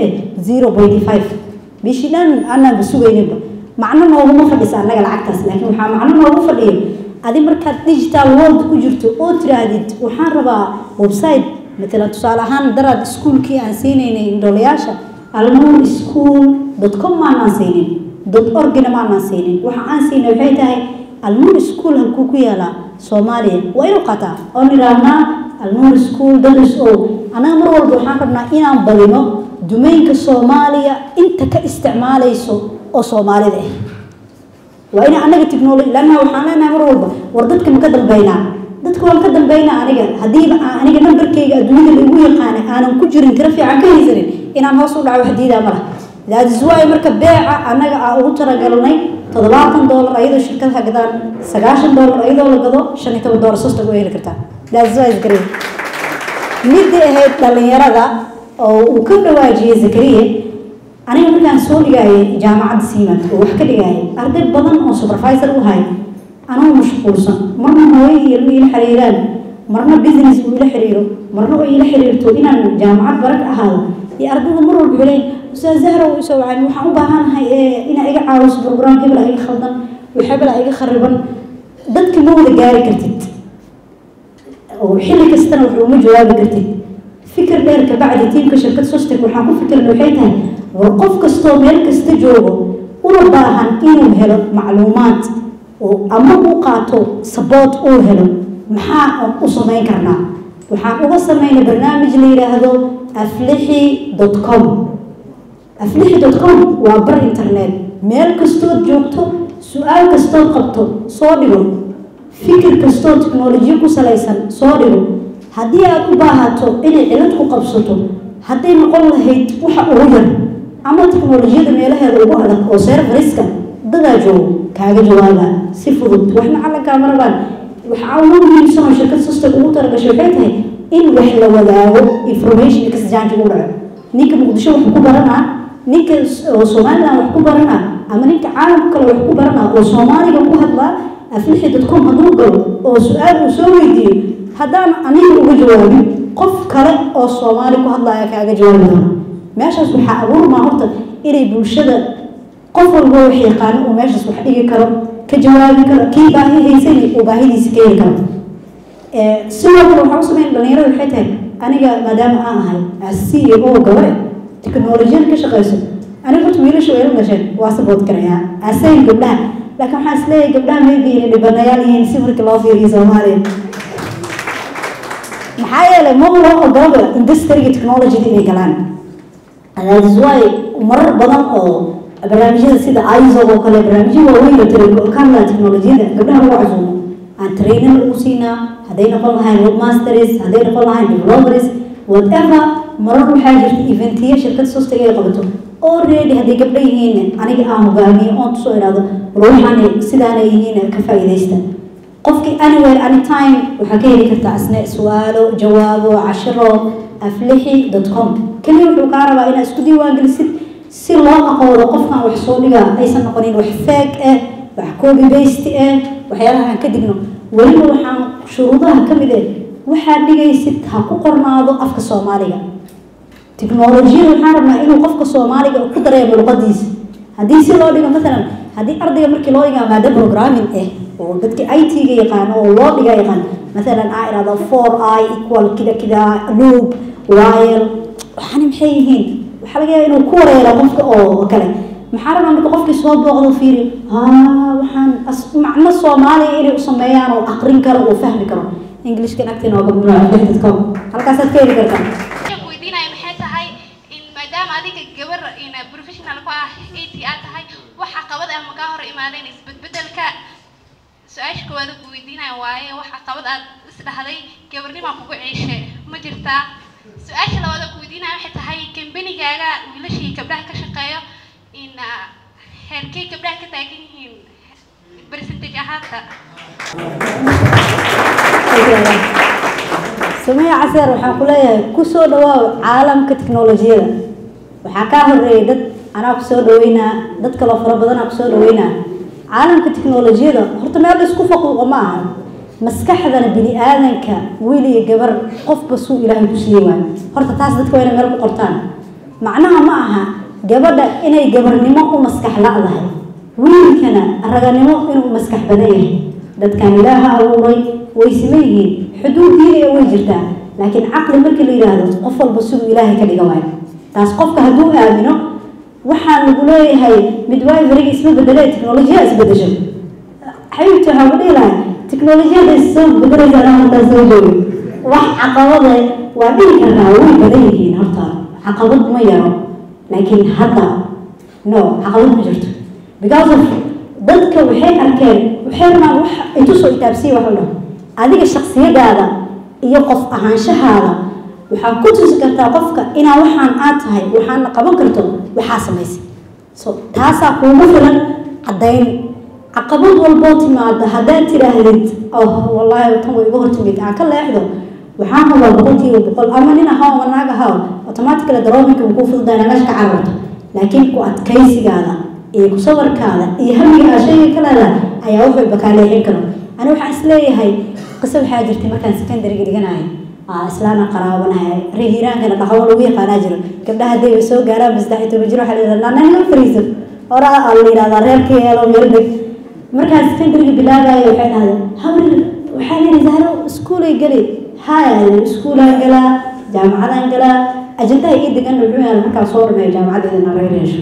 [SPEAKER 2] 0.5 bishii dhan aanan sugaynin macno nooguma fadhisa anaga lacagtaas laakiin waxaa macno noogu fadhiyo adi markaad digital world ku jirto oo tiraadid waxaan rabaa website مثلا تصالحان درد سكول كي أنسينين إندولياشة المور school.com ما نسينين .org ما نسينين وح أنسين وحيتها المور سكول هالكوكية لا سوماليا وين قطع أنيرانا المور school.so أنا مرور بحاكرنا إنا بدينه دومينك سوماليا أنت كاستعمالي أو سومالي ده وإن أنا التكنولوجيا لأنها وحنا مرور وردتك مقدم بينها dadku waan ka dambeynaa aniga numberkayga adduunyada lagu yaqaan aanan ku jirin tarafi aan ka haysanin inaan hoos u dhaco waxdiida mala that is why marka beeca anaga aan ugu talagalnay $70 ayadoo shirkadaha gadaan $90 ayadoo la gado $15 Sostec oo heli kartaa that is why Zakariya mid ahayd dhalinyarada oo uu ka dhawaajiyay Zakariya aniga markaan soo dhigayay jaamacadda Siimad oo wax ka dhigayay arday badan oo supervisor u hay أنا مشغولة مرنا هواي يلوي الحريران مرنا بيزنس ويل حريرو مرنا ويل حريرتو إن الجامعات برك أهل يأرضون مروا بعلين أستاذ زهرة ويسوي عن وحنا بهان هاي إن أي عاوز برنامج قبل أي خلطان ويحب أي خربان ضد كم هو الجاري كرتيت وحلي كستنا وحوم جواب كرتيت فكر ذلك بعد تيم كشركة Sostec وحنا فكر إنه حيتها وقف كستو ميل كستجوبه una baahan inuu helo macluumaad oo ama uu qaato support uu helo maxaa u samayn karnaa waxaan uga sameynay barnaamij la yiraahdo aflixi.com aflixi.com waa bar internet meel kastood joogto su'aal kastood qabto soo dhigo fikir kastood teknolojiyo ku salaysan soo dhigo haddii aad u baahato inay cilad ku qabsato hadday noqon lahayd waxa ugu yar ama teknolojiyada meelaheeda ugu adag oo serveriska dadaa joogo kaaga jawaaba si fudud waxna alla kaamarabaan waxaa ugu muhiimsan oo shirkad system ugu talagashay waxay tahay in wax la wadaago information exchange ugu dhaco ninka muqdisho wax ku baranaa ninka Soomaaliland wax ku baranaa ama ninka caalamka kale wax ku baranaa oo Soomaaliga ku hadlaa aflixi.com haduu galo oo su'aal uu soo weydiiyo haddaan aniga uga jawaabin qof kale oo Soomaali ku hadlaya kaaga jawaabi doona meeshaas waxaa abuurmaa horta inay bulshada qof walba wax yaqaan oo meeshaas wax dhigi karo ka jawaabi karo kii baahi haysan oo baahidiisa ka heli karo sidoo kale waxaan u sameyn dhalinyarada waxay tahay aniga maadaama aan ahay CEO gabar teknolojiyada ka shaqeyso aniga horta wiilasha way la dhasheen waa support karayaa asayn gabdhaha laakiin waxaan isleeyahay gabdhaha maybe inay dhibanayaal yihiin si marka loo fiiriyo Soomaaliya maxaa yeelay ma loo ogolo industry technology inay galaan that is why marar badan oo barnaamijyada sida ISO oo kale barnaamijyo waaweyn oo telecommanda teknolojiyada gabdhaha lagu casuumo aan training lagu siinaa hadday noqon lahayn webmasters hadday noqon lahayn developers whatever marar waxaa jirta eventiya shirkad sostiga ay qabato already hadday gabdha yihiin aniga aan hogaamiyo oon tusoo idhaahdo ruuxani sidaana yihiin ka faa'iidaysta qofkii anywhere anytime waxaa ka heli kartaa asna su'aalo jawaabo cashiro aflixi.com kaliya wuxuu kaa rabaa inaad isku diiwaangelisid si loo aqoodo qofkan wax soo dhigaa aysan noqonin wax fake wax copy paste waxyaalaha aan ka digno weliba waxaan shuruudaha ka mid waxaad dhigaysid ha ku qornaado afka Soomaaliga teknolojiyada waxaan rabnaa inuu qofka Soomaaliga ku dareemo luqadiisa haddii si loo dhigo مثلا haddii ardayga markii loo dhigaa maada programming oo dadka IT-ga yaqaan oo loo dhigaa yaqaan مثلا aan iraado 4i equal kida loop while waxaan maxay yihiin waxa laga yaabaa inuu ku wareero qofka oo kale maxaa rabaa marka qofkii soo booqdo fiiri waxaan macna Soomaali inay u sameeyaan oo aqrin karo oo fahmi karo English kan agtina oo gabdhaha halkaas aad ka heli kartaa
[SPEAKER 4] weydiinaya maxay tahay in maadaama adiga gabar in professional ku ah ATR tahay waxa qabad ama ka hor imaadeen isbedbedelka su'aasha koowaad ku weydiinaya waaye waxa qabad aad isdhaxday gabarnimo kugu ciishay ma jirtaa su'aasha labaad ku weydiinaya waxay tahay kambanigaaga wiilashii gabdhaha ka shaqeeyo in heerkii gabdhaha ka taagan yihiin percentage ahaanta
[SPEAKER 2] سمية عسير waxaan ku leeyahay ku soo dhawaaw caalamka teknolojiyada waxa ka horeeyay dad ana ku soo dhaweynaa dad kale fara badan ku soo dhaweynaa caalamka teknolojiyada horta meel isku faquuq ma aha maskaxdana bini aadanka wiil iyo gabar qofba suu Ilaahay ku siiyay horta taas dadka way meel ku qortaan macnaha ma aha gabadha inay gabarnimo u maskax la'dahay wiilkana raganimo inuu maskax badan yahay dadkan Ilaaha abuuray way simeeyeen xuduudiina way jirtaa laakiin aqli markii la yiraahdo qof walba sidoo Ilaahay ka dhiga waay taas qofka haduu aamino waxaan lagu leeyahay midwifery isma bedelay teknolojiyada isbedesho xayta waxa uu leeyahay teknolojiyada isoo bedelaysa hadda soo joogo wax caqabada waa dhigi karnaa way badan yihiin horta caqabad ma yaro laakiin hadda no caqabad ma jirto because of dadka waxay arkeen waxay rabaan wax ay tusoo taabsiyo wax loo adiga shakhsiyadaada iyo qof ahaanshahaada waxaa ku tusi kartaa qofka inaa waxaan aad tahay waxaan qaban karto waxa sameysay so taasa kuugu filan cadeyn caqabad walbo timaada haddii tiraahdid oh wallahi tan way ugu hortimid aan ka leexdo waxaan hubaa boqol ama nin ahaa ama naag ahaa automatically daroomka uu ku fududaana meesha ka cararto laakiin ku adkaysigaada iyo ku sabarkaada iyo hamiga ashayga kala ayaa wax walba ka leexin karo أنا وح أسليه قصة حاجرتي مكان سكندري قديناي إسلام قرابنا رهيران كنا بحاول ويا قناجر قبلها دي بسوق قراب بس دحيت بجروح على لا نحن فريزر ورا اللي هذا غير كي لو يردك مكان سكندري بلاغا وحين هذا حاول وحالي نزهروا سكولي قلي هاي سكولا قلا جامعة قلا أجنتها يدك أنه جوها المكان صور من جامعة دينا غيرش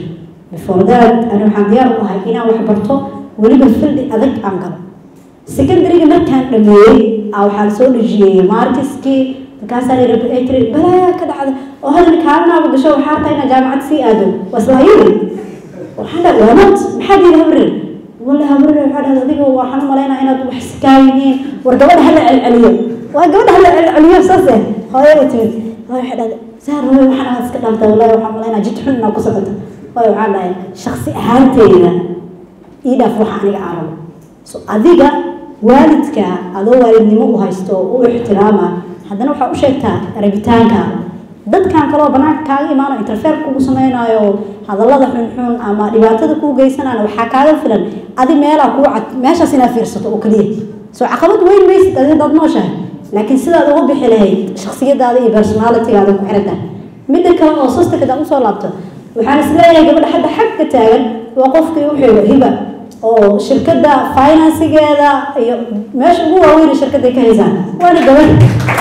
[SPEAKER 2] before that أنا waxaan diyaar u ahay inaan wax barto weliba fildi adag aan galo secondary-ga markaan dhameeyey waxaan soo dhejiyey markiskii markaasaa la rabay balaa ka dhacda oo hadal kaalnaaba gasho waxaa tahay inaan jaamacad sii aado waa islaayili waxaan dhahay waa not maxaad yidhi habrin walla habrin waxaa dhahda adiga waxaan u malaynaa inaad wax sikaayihiin war gabadha hala celceliyo waa gabadha hala celceliyo saase hooyo u timid hooyo waxay dhahda saar hooyo waxaan ahaa iska dhaantay wallahi waxaan malaynaa jid xun inaa ku socoto hooyo waxaan dhahay shaksi ahaanteyda ii dhaaf waxa aniga aarabo so adiga waalidka adoo waalidnimo u haysto u ixtiraama haddana waxaa u sheegtaa rabitaanka dadkan kaloo banaanka kaaga imaano interfere kugu samaynayo hadallada xunxun ama dhibaatada kuu geysanaan waxaa kaaga filan adi meelaa kuu cad meeshaas inaad fiirsato oo keliya soo caqabad weyn maysid adi haddaad nooshahay laakiin sidaad uga bixi lahayd shaksiyadaada iyo personalitygaada ku xirantahay midda kale oo sostakada usoo laabto waxaan isleeyahay gabadha hadda xagga taagan waa qofkii u xeego hiba oo shirkadda financegeeda iyo meesha ugu waaweyn shirkadda ka haysaan waana gabadh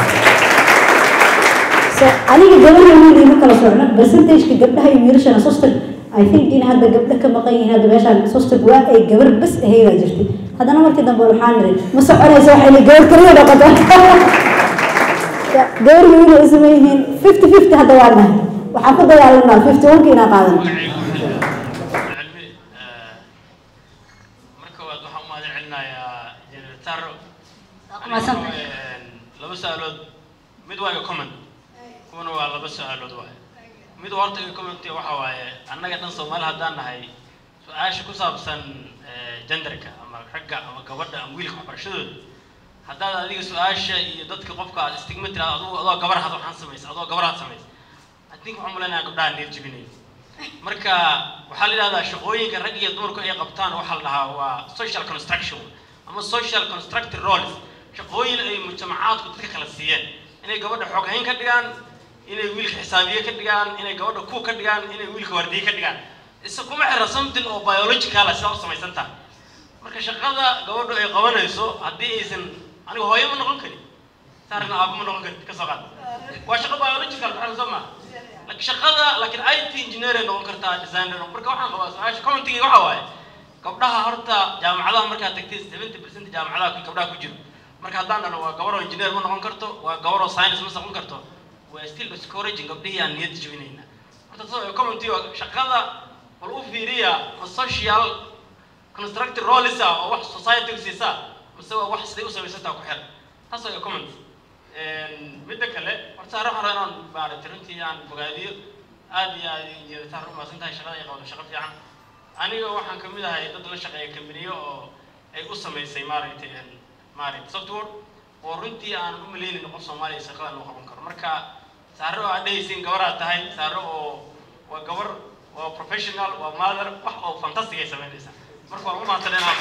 [SPEAKER 2] so aniga gabadha wiil ma kala socno percentage-ka gabdhaha iyo wiilashana sostak I think in hadda gabdha ka maqan yihiin hadda meeshaan sostak waa ay gabar bas ahaydaa jirtay haddana markii dambe waxaan niri ma soconayso waxayna gabar kaliya noqoto gabar wiil ay sameeyeen 50-50 hadda waa nahay waxaan ku dagaalanaa 51 inaan qaadano
[SPEAKER 5] laba su'aalood mid waa comment kuna waa laba su'aalood waa mid horta comment waxa waaye annaga dhan Soomaali hadaan nahay su'aasha ku saabsan genderka ama ragga ama gabadha ama wiilka waxbarashadooda haddii adiga su'aasha iyo dadka qofka aad stigma tiraad adoo gabar had waxaan sameeyay adoo gabar had sameeyay I think waxaan muleenaa gabdhaha neer jibinay marka waxa la yiraahdaa shaqooyinka rag iyo dumarku ay qabtaan waxa la dhahaa waa social construction ama social constructive roles shaqooyin ay mujtamacaadku dadka kala siiyeen inay gabadha xog hayn ka dhigaan inay wiilka xisaabiye ka dhigaan inay gabadha ku ka dhigaan inay wiilka wardiye ka dhigaan isa kuma xirra something oo biological ah sida samaysan tahay marka shaqada gabadhu ay qabanayso haddii aysan aniga hooyo ma noqon karin saarna aab ma noqon karin ka soo qaad waa shaqo biological waxaan soo ma laakiin shaqada laakiin IT engineer ay noqon kartaa designer marka waxaan qabaa su'aasha commenting waxa waaye gabdhaha horta jaamacadaha marka tagtay 70% jaamacadaha gabdhaha ku jiro marka haddaan dhano waa gabar oo engineer ma noqon karto waa gabar oo science ma noqon karto waa still discouraging gabdhihi aan niyad jabinayna horta soo comment shaqada wal u fiiriya ma social constructive roles oo wax society siisa mise waa wax sidii u sameysata ku xir taas oo comment midda kale horta waxaan rabaa inaan baarito runtii aan fogaadiyo aad iyo aad injineerta rumaysan tahay shaqada ay qabto shaqo fiican aniga waxaan ka mid ahay dad la shaqeeya company oo ay u sameysay maaragtay software oo runtii aan u maleeynin qof Soomaali shaqada loo qaban karo marka saaro aad dhaysin gabar aad tahay saaro oo waa gabar waa professional waa mother wax oo fantastic ay sameynaysa marka waa u maantaleena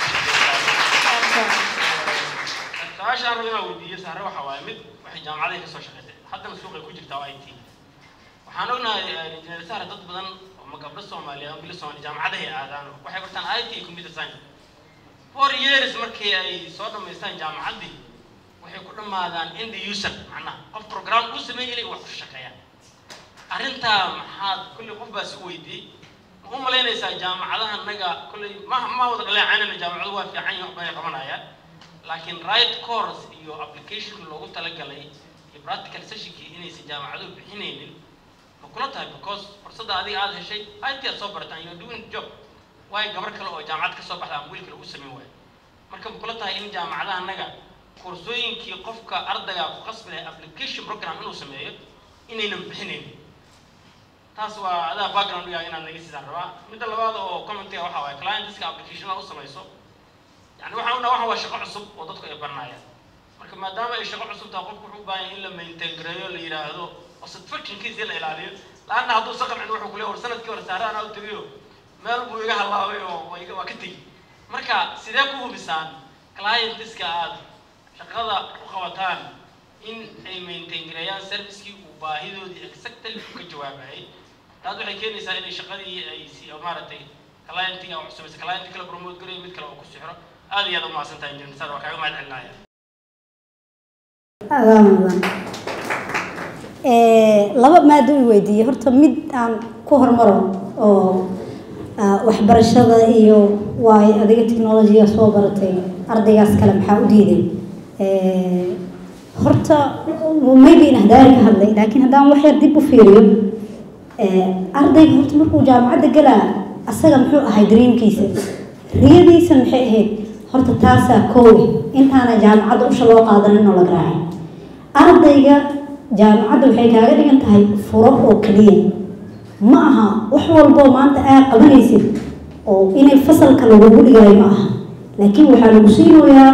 [SPEAKER 5] taasha arrin oo wadiyo saaro waxa waaye mid waxay jaamacadaha ka soo shaqeeyay haddana suuqa ku jirta IT waxaan ognahay injineer saaro dad badan oo gabdho Soomaali ah bil Soomaali jaamacadaha ay aadaan waxay bartaan IT computer science 4 years markii ay soo dhameystaan jaamacadii waxay ku dhamaadaan end user macna qof program u sameeyay wax ku shaqeeya arinta maxaad kulli qof baas u weydiiyay ma maleynaysaa jaamacadaha naga kulli ma wada dhaleecaynayna jaamacadu waa fiican yihiin waxbay qabanayaan laakiin right course iyo application loogu talagalay iyo practical session inaysan jaamacadu bixinaynin ma kula tahay because fursada adiga aad heshay IT aad soo barataan you doing job way gabar kale oo jaamacad ka soo baxda ama wiil kale u sameeyay way marka ma kula tahay in jaamacadaha naga koorsooyinkii qofka ardayga ku qasbay application program inuu sameeyo inaynan bixinaynin taas waa ada background iyaga inaan naga sidaan rabaa midda labaad oo comment waxa waaye client-iska application la u sameeyso yani waxa waa shaqo cusub oo dadku ay baranayaan marka maadaama ay shaqo cusub tahay qofku wuxuu u baahan in la maintain gareeyo la yiraahdo oo satisfaction-kiisa la ilaaliyo laana hadduu saqaf in wuxuu ku leeyahay sanadkii hore saaraan aad tagiyo meel buu iga halaabay oo waa ka tagi marka sidee ku hubisaan client-iska aad shaqada u qabataan in ay maintain gareeyaan service-kii uu baahidoodii exactly ka jawaabayay taas waxay keenaysaa in shaqadii ay si maaragtay client-iga wax sameeyay client kala promote gareeyo mid kale oo ku sixiro aad iyo aad u mahadsantahay injineer sar waa kaaga mahad celinaya
[SPEAKER 2] laba maado i weydiiyay horta mid aan ku hormaro oo waxbarashada iyo waay adiga technology-ga soo baratay ardaygaas kale maxaa u diiday horta maybe in hadaan ka hadlay laakiin haddaan wax yar dib u fiiriyo ardayga horta markuu jaamacadda galaa asaga muxuu ahay dreamkiisa riyadiisa maxay ahayd horta taasaa koowi intaana jaamacadda usha loo qaadanin oo la garaacay ardayga jaamacadda waxay kaaga dhigan tahay furo oo keliya ma aha wax walboo maanta aad qabanaysid oo inay fasalka lagugu dhigayo ma aha laakiin waxaa lagu siinayaa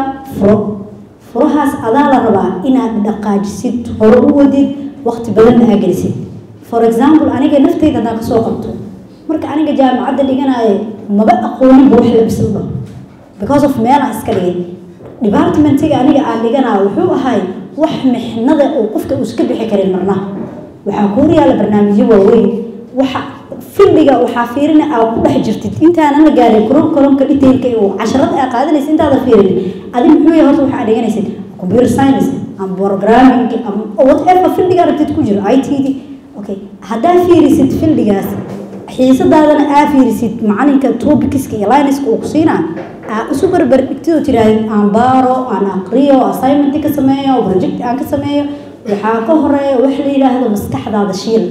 [SPEAKER 2] furahaas adaa la rabaa inaad dhaqaajisid hore u wadid waqti badan aa gelisid for example aniga naftayda haddaan kasoo qabto marka aniga jaamacadda dhiganayo maba aqooninba wax la bisildho because of meelaan iska dhigay departmentiga aniga aan dhiganayo wuxuu ahay wax mixnada oo qofka uu iska bixi karin marna waxaa ku horyaala barnaamijyo waaweyn waxa filmiga waxaa fiirina aad ku dhex jirtid intaanan la gaarin curriculumka detailka iyo casharada aad qaadanaysa intaada fiirin adiga muxuu yahay horta waxaa dhiganaysid computer science ama programming ama whatever filmiga rabtid ku jiro ITD okay haddaa fiirisid filmigaas xiisadaadana aa fiirisid macalinka topicska iyo lineska uu ku siinaa aa isu barbar dhigtidoo tiraahid aan baaro aan aqriyo assignment ka sameeyo project aan ka sameeyo waxaa ka horeeya wax la yidhaahdo maskaxdaada shiil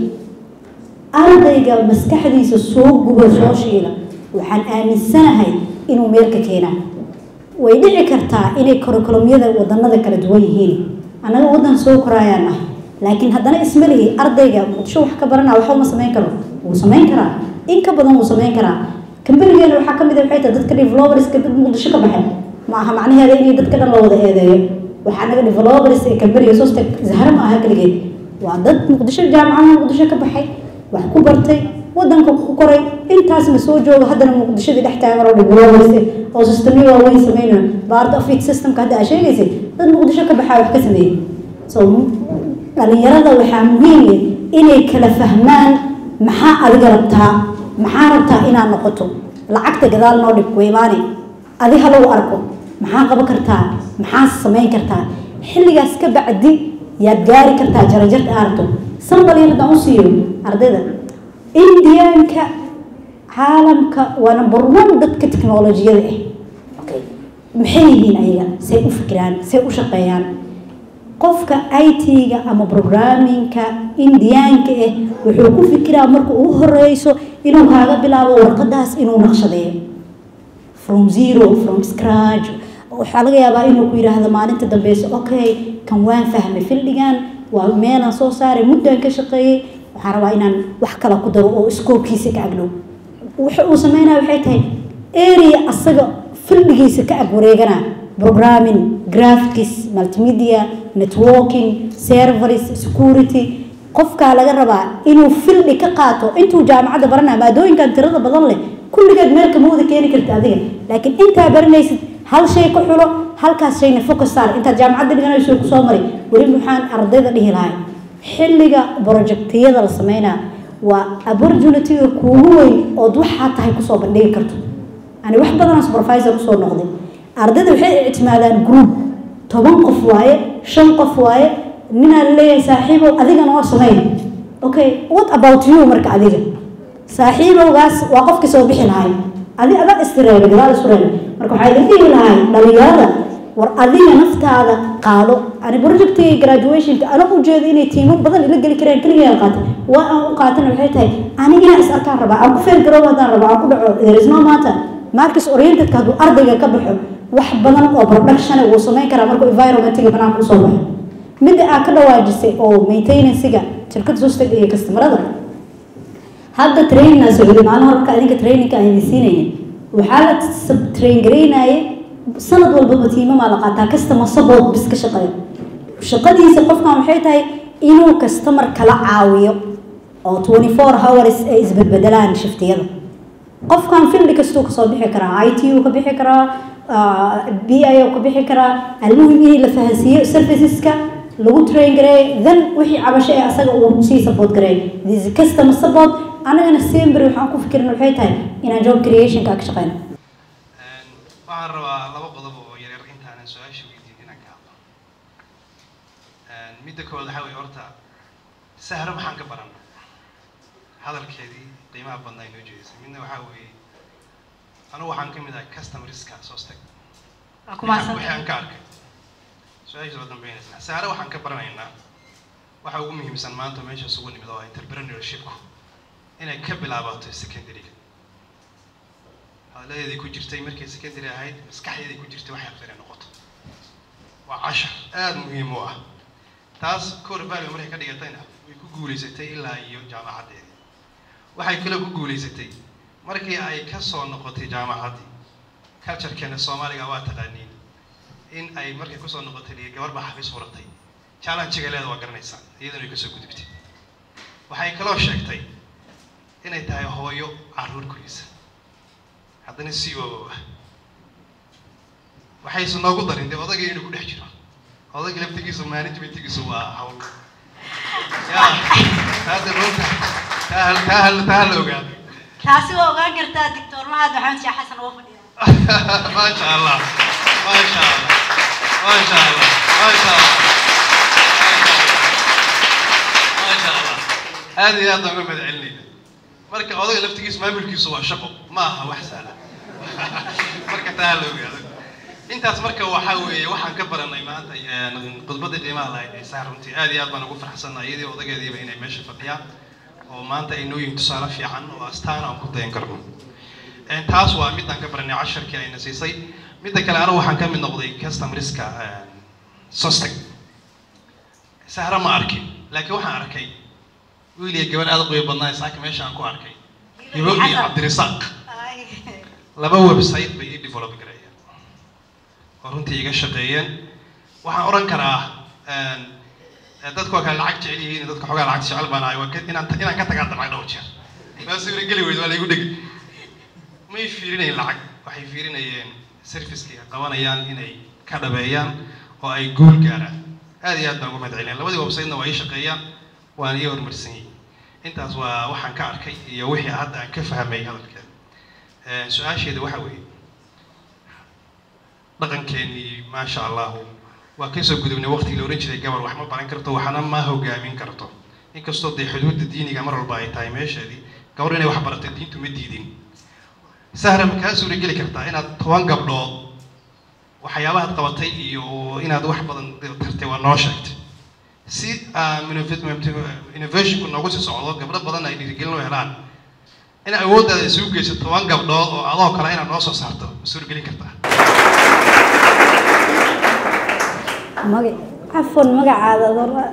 [SPEAKER 2] ardayga maskaxdiisa soo guba soo shiila waxaan aaminsanahay inuu meel ka keenaa way dhici kartaa inay curriculumyada wadanada kala duwan yihiin annaga wadan soo koraayaan ah laakiin haddana isma lihi ardayga muqdisho wax ka baranaa waxa uma samayn karo wuu samayn karaa in ka badan wuu samayn karaa kambanigeena waxaa ka mid ah waxay tahay dadka developerska dad muqdisho ka baxay ma aha macnaheeda inay dadka dhan la wada eedeeyo waxaa naga developers ee kambaniga soosta zahra ma aha kaligeed waa dad muqdisho jaamacadaha muqdisho ka baxay wax ku bartay wadanka ku koray intaasna soo jooga haddana muqdishadii dhex taagan oo developers oo systemyo waaweyn sameynaya part of it systemka hadda aa sheegaysay dad muqdisho ka baxaa wax ka sameeyey so dhalinyarada waxaa muhiim inay kala fahmaan maxaa adiga rabtaa inaad noqoto lacagta gadaal noo dhib weymaani adi ha lagu arko maxaa qaban kartaa maxaa samayn kartaa xilligaas ka bacdi yaad gaari kartaa jarajarta aarto sambal yar haddaan u siiyo ardayda indiyaanka caalamka waa number one dadka teknolojiyada ah okay maxay yihiin ayaga say u fikiraan say u shaqeeyaan qofka IT-ga ama programmingka indiyaanka ah wuxuu ku fikiraa marka ugu horeyso inuu kaaga bilaabo warqadaas inuu naqshadeeyo from zero from scratch waxaa laga yaabaa inuu ku yiraahdo maalinta dambeyso okay kan waan fahmay fildigan waa meelaan soo saaray muddaan ka shaqeeyay waxaan rabaa inaan wax kale ku daro oo scope-kiisa ka agdhow waxa uu sameynaya waxay tahay area asaga fildigiisa ka ag wareegana programming graphics multimedia networking servers security qofka laga rabaa inuu fildi ka qaato intuu jaamacadda baranaa maadooyinkan tirada badan leh kulligeed meel kama wada keeni karta adiga laakiin intaa baranaysid hal shay ku xulo halkaas shayna focus saar inta jaamacadda dhiganayso ku soo maray wali waxaan ardayda dhihi lahay xilliga projectiyada la sameynaa waa opportunity kuugu weyn oo waxaa tahay ku soo bandhigi karto ani wax badan supervisor u soo noqday ardayda waxay ictimaadaan group 10 qof waaye 5 qof waaye nina leeyahay saaxiibo adigana waa sameyn okay what about you marka adiga saaxiibowgaas waa qofkii soo bixi lahay ada istireebay gadaal istireebay marka waxay dhihi lahay dhalinyarada war adiga naftaada qaado ani projectiga graduationka ana u jeedo inay tiimo badan ila gali kareen kaliya qaatay waa aan u qaatana waxay tahay aniga is arkaan rabaa aan ku fail garow hadaan rabaa aan ku dhaco there is no matter markis oriented ka ardayga ka baxo wax badan oo production uu sameyn kara marka environment-ga banaanka soo baxo mid aan ka dhawaajisay oo maintenance-ga shirkadda soo stag iyo customer-ada hadda training aan soo maalmaha marka adinka training ka ay siinayeen waxaa la sub train gareynaaye sanad walba tiimo ma la qaataa customer support bis ka shaqeeyo shaqadiisa qofkan waxay tahay inuu customer kala caawiyo oo 24 hours ay isbedbedelaan shiftiyada qofkan field kasta ka soo bixi karaa IT uu ka bixi karaa BI uu ka bixi karaa almuhim in la fahansiiyo serviceska lagu train gareey then wixii cabasho ee asaga uu si support gareey this customer support anagana sempre waxaan ku fikirnaa waxay tahay inaan job creation ka shaqeyno
[SPEAKER 6] waxaan rabaa laba qodob oo yaryar intaan su'aasha weydiin inaan ka hadlo midda koowaad waxa weeye horta sahra maxaan ka baranaa hadalkeedii qiimaha badnaa inoo jeedisay midna waxa weeye أنا وحن كم إذا customer risk سوستك
[SPEAKER 7] أكو ما سمع
[SPEAKER 6] وحن كارك سؤال جواب بين الناس سعره وحن كبرنا هنا وحنا أمي مثلا ما أنتم ماشي سووني بدوا entrepreneurship هنا كبل عبارة secondary هذا الذي كوجرتي مركز secondary هاي مسكحي الذي كوجرتي واحد غير نقطة وعشر مهم هو تاس كور فاليو مرة كده قلتينا ويكوجولي ستي إلا يو جامعة دي وحي كله كوجولي ستي مرة كي أي كسر نقطة جامعة دي culture كان الصومالي قوات تغنين إن أي مرة كسر نقطة دي جوار بحفظ صورتي challenge كله هذا وقرن إنسان يقدر يكسر كتبتي وحي كله شكتي إن يتاعي هو يو عرور كويس هذا نسيو waxay soo noogu darin odayga inuu ku dhex jiro odayga laftigiisu managementkiisu waa hawl yaa hada runta tahal ogaad
[SPEAKER 7] taasi waa ogaan kartaa doctor Mahad Maxamed Sheekh Xasan oo fadhiya
[SPEAKER 6] ma sha Allah ma sha Allah ma sha Allah ma sha Allah ma sha Allah hadi ya dama madcelinayna marka odayga laftigiisu maamulkiisu waa shaqo ma aha wax sahlan marka tahal ogaad intaas marka waxa weeye waxaan ka baranay maanta qodbada qiimaha lahayd ee saaruntii aad iyo aad baan ugu faraxsanahay iyadoo odageediiba inay meesha fadhiyaan oo maanta ay noo yihiin tusaale fiican oo astaan aan ku dayan karno taas waa mid aan ka baranay casharkii ayna siisay midda kale anigu waxaan ka mid noqday customer risk sostag sahra ma arkin laakiin waxaan arkay wiil iyo gabar aad u qiimo badnaa saaka meesha aan ku arkay hibo iyo Cabdirasaaq laba website bay develop gareeyeen runtii iga shaqeeyeen waxaan oran karaa dadku kale lacag jecel yihiin dadka xogaa lacag jecel baan ahay inaan ka tagaa dabay dhowr jeer bas uu gali weyd waa la igu dhigay ma fiirinay lacag waxay fiirinayeen service-ka qabanayaan inay ka dhabeeyaan oo ay gool gaaraan aad iyo aad baan ugu madcelinay labadii website-na waa ay shaqeeyaan waan iyo hormarsan yihiin intaas waa waxaan ka arkay iyo wixii hadda aan ka fahmay hadalkeeda su'aasheeda waxa weeye dhaqankeeni ma sha Allah waa ka soo gudubnay waqti la oran jiray gabar wax ma baran karto waxana ma hogaamin karto inkastoo de xuduudda diiniga mar walba ay tahay meesheedii gabar inay wax barato diintu ma diidin sahra ma ka soo geli kartaa inaad 10 gabdhood waxyaabaha aad qabatay iyo inaad wax badan tartay waa noo sheegtay si innovation ku noogu soo socdo gabdho badan ay dhiirigelin u helaan in awooddaada isugu geyso 10 gabdhood oo adoo kale inaad noo soo saarto soo gelin kartaa
[SPEAKER 2] عفوا مقع هذا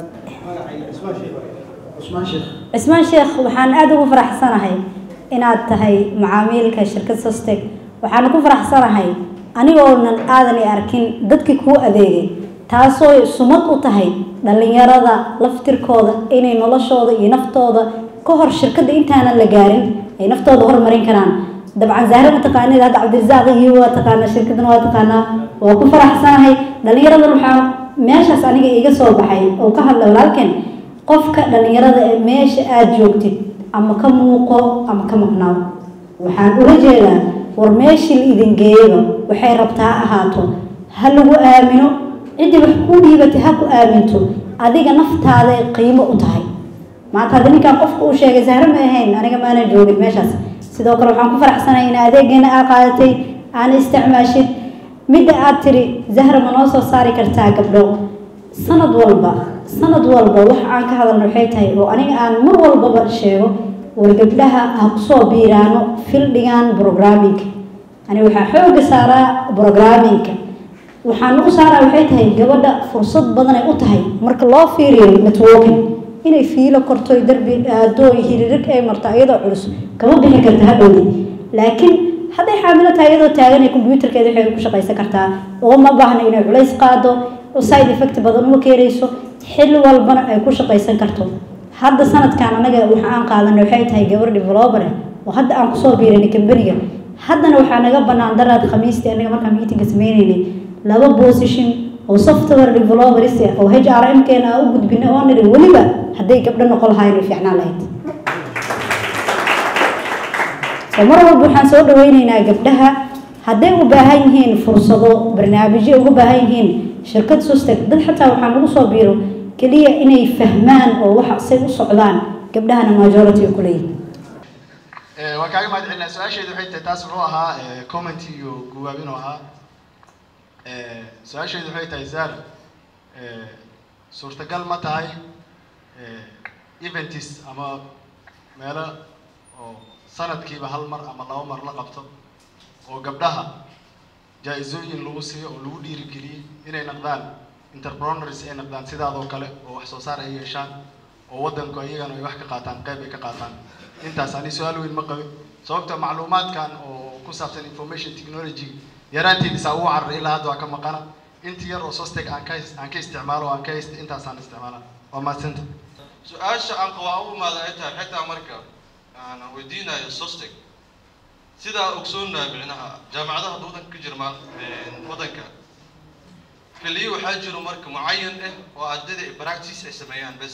[SPEAKER 2] عثمان شيخ وحان أدو فرح سنة هاي إن أتهاي معامل كشركة سوستك وحان أكو فرح سنة هاي أنا قولنا آذني أركين ضدك كو أذيجي تاسو سمط أتهاي دلين يرادا لفتر كودا إني نلاشودا ينفتودا كهر شركة إنتانا اللي ينفتودا هر مرين كران dabcan Zahra mataqaanid hada Cabdirasaaq iyo waa taqaana shirkadan waa taqaana waa ku faraxsanahay dhalinyarada waxa meeshaas aniga iga soo baxay oo ka hadla walaalkeen qofka dhalinyarada ee meesha aad joogtid ama ka muuqo ama ka maqnaaw waxaan uga jeedaa war meeshii idin geeyo waxay rabtaa ahaato hal lagu aamino cid wax ku dhiibatay ha ku aaminto adiga naftaada qiimo u tahay maanta hadii ninka qofku uu sheegay Zahra ma ahayn aniga ma ana joogin meeshaas sidoo kale waxaan ku faraxsanahay in adeegina aad qaadatay aan isticmaashid midda aad tiri Zahra ma noo soo saari kartaa gabdho sanad walba wax aan ka hadalno waxay tahay oo aniga aan mar walba sheego war gabdhaha ha ku soo biiraano fieldigan programming aniga waxa xoog saaraa programming waxaan ugu saaraa waxay tahay gabadha fursad badan ay u tahay marka loo fiiriyo networking inay fiilo korto darbi dooy hiriirka ay marto ayadoo culus kama bixi kartaa hadhowdi laakiin haday xaamilo tahay ayadoo taagan ee computerkeeda waxay ku shaqaysan kartaa oo ma baahna inay culays qaado oo side effect badan u keenayso xil walbana ay ku shaqaysan karto hadda sanadkan anaga waxa aan qaadanay waxay tahay gabar developer oo hadda aan ku soo biirinay company-ga haddana waxa naga banaan daraad khamiistii anaga markaan meeting sameeynay laba position oo software developers oo HRM keena u gudbina oo niri waliba haday gabdho noqon lahaayeen fiicnaan lahayd mar walba waxaan soo dhaweynaynaa gabdhaha haday u baahan yihiin fursado barnaamijyo ugu baahan yihiin shirkad Sostec dad xataa waxaan ugu soo biiro kaliya inay fahmaan oo waxa say u socdaan gabdhahana majority ku leeyihiin
[SPEAKER 8] وكاغا ما دعينا سؤال شيء وحيد تاسعوها كومنتي وجوابينوها سؤال شيء وحيد تايزار صورة قال متى هاي إيفنتيس أما مالا سنة كيبه هالمر أما الله مر لقبته وقبلها جائزوين لوسي ولو ديري كلي إني نقدان انتربرونرز إني نقدان سيدا ذو كله وحصوصار أي شان وودن كويجان ويحكي قاتان قيبي كقاتان أنت سألني سؤال وين مقبل سوقت معلومات كان وكسبت الانفورميشن تكنولوجي يرانتي تسووا عر إلى هذا كم مقالة أنت يرى صوستك عن كي استعماله وعن كي أنت سان استعماله وما سنت
[SPEAKER 6] سؤال عن قواعد ماذا أنت حتى أمريكا أنا ودينا صوستك سيدا أقصونا بعناها جامعة ودن كجر ما ودنك كلي وحاجر مرك معين وأدد براكتيس اسميان بس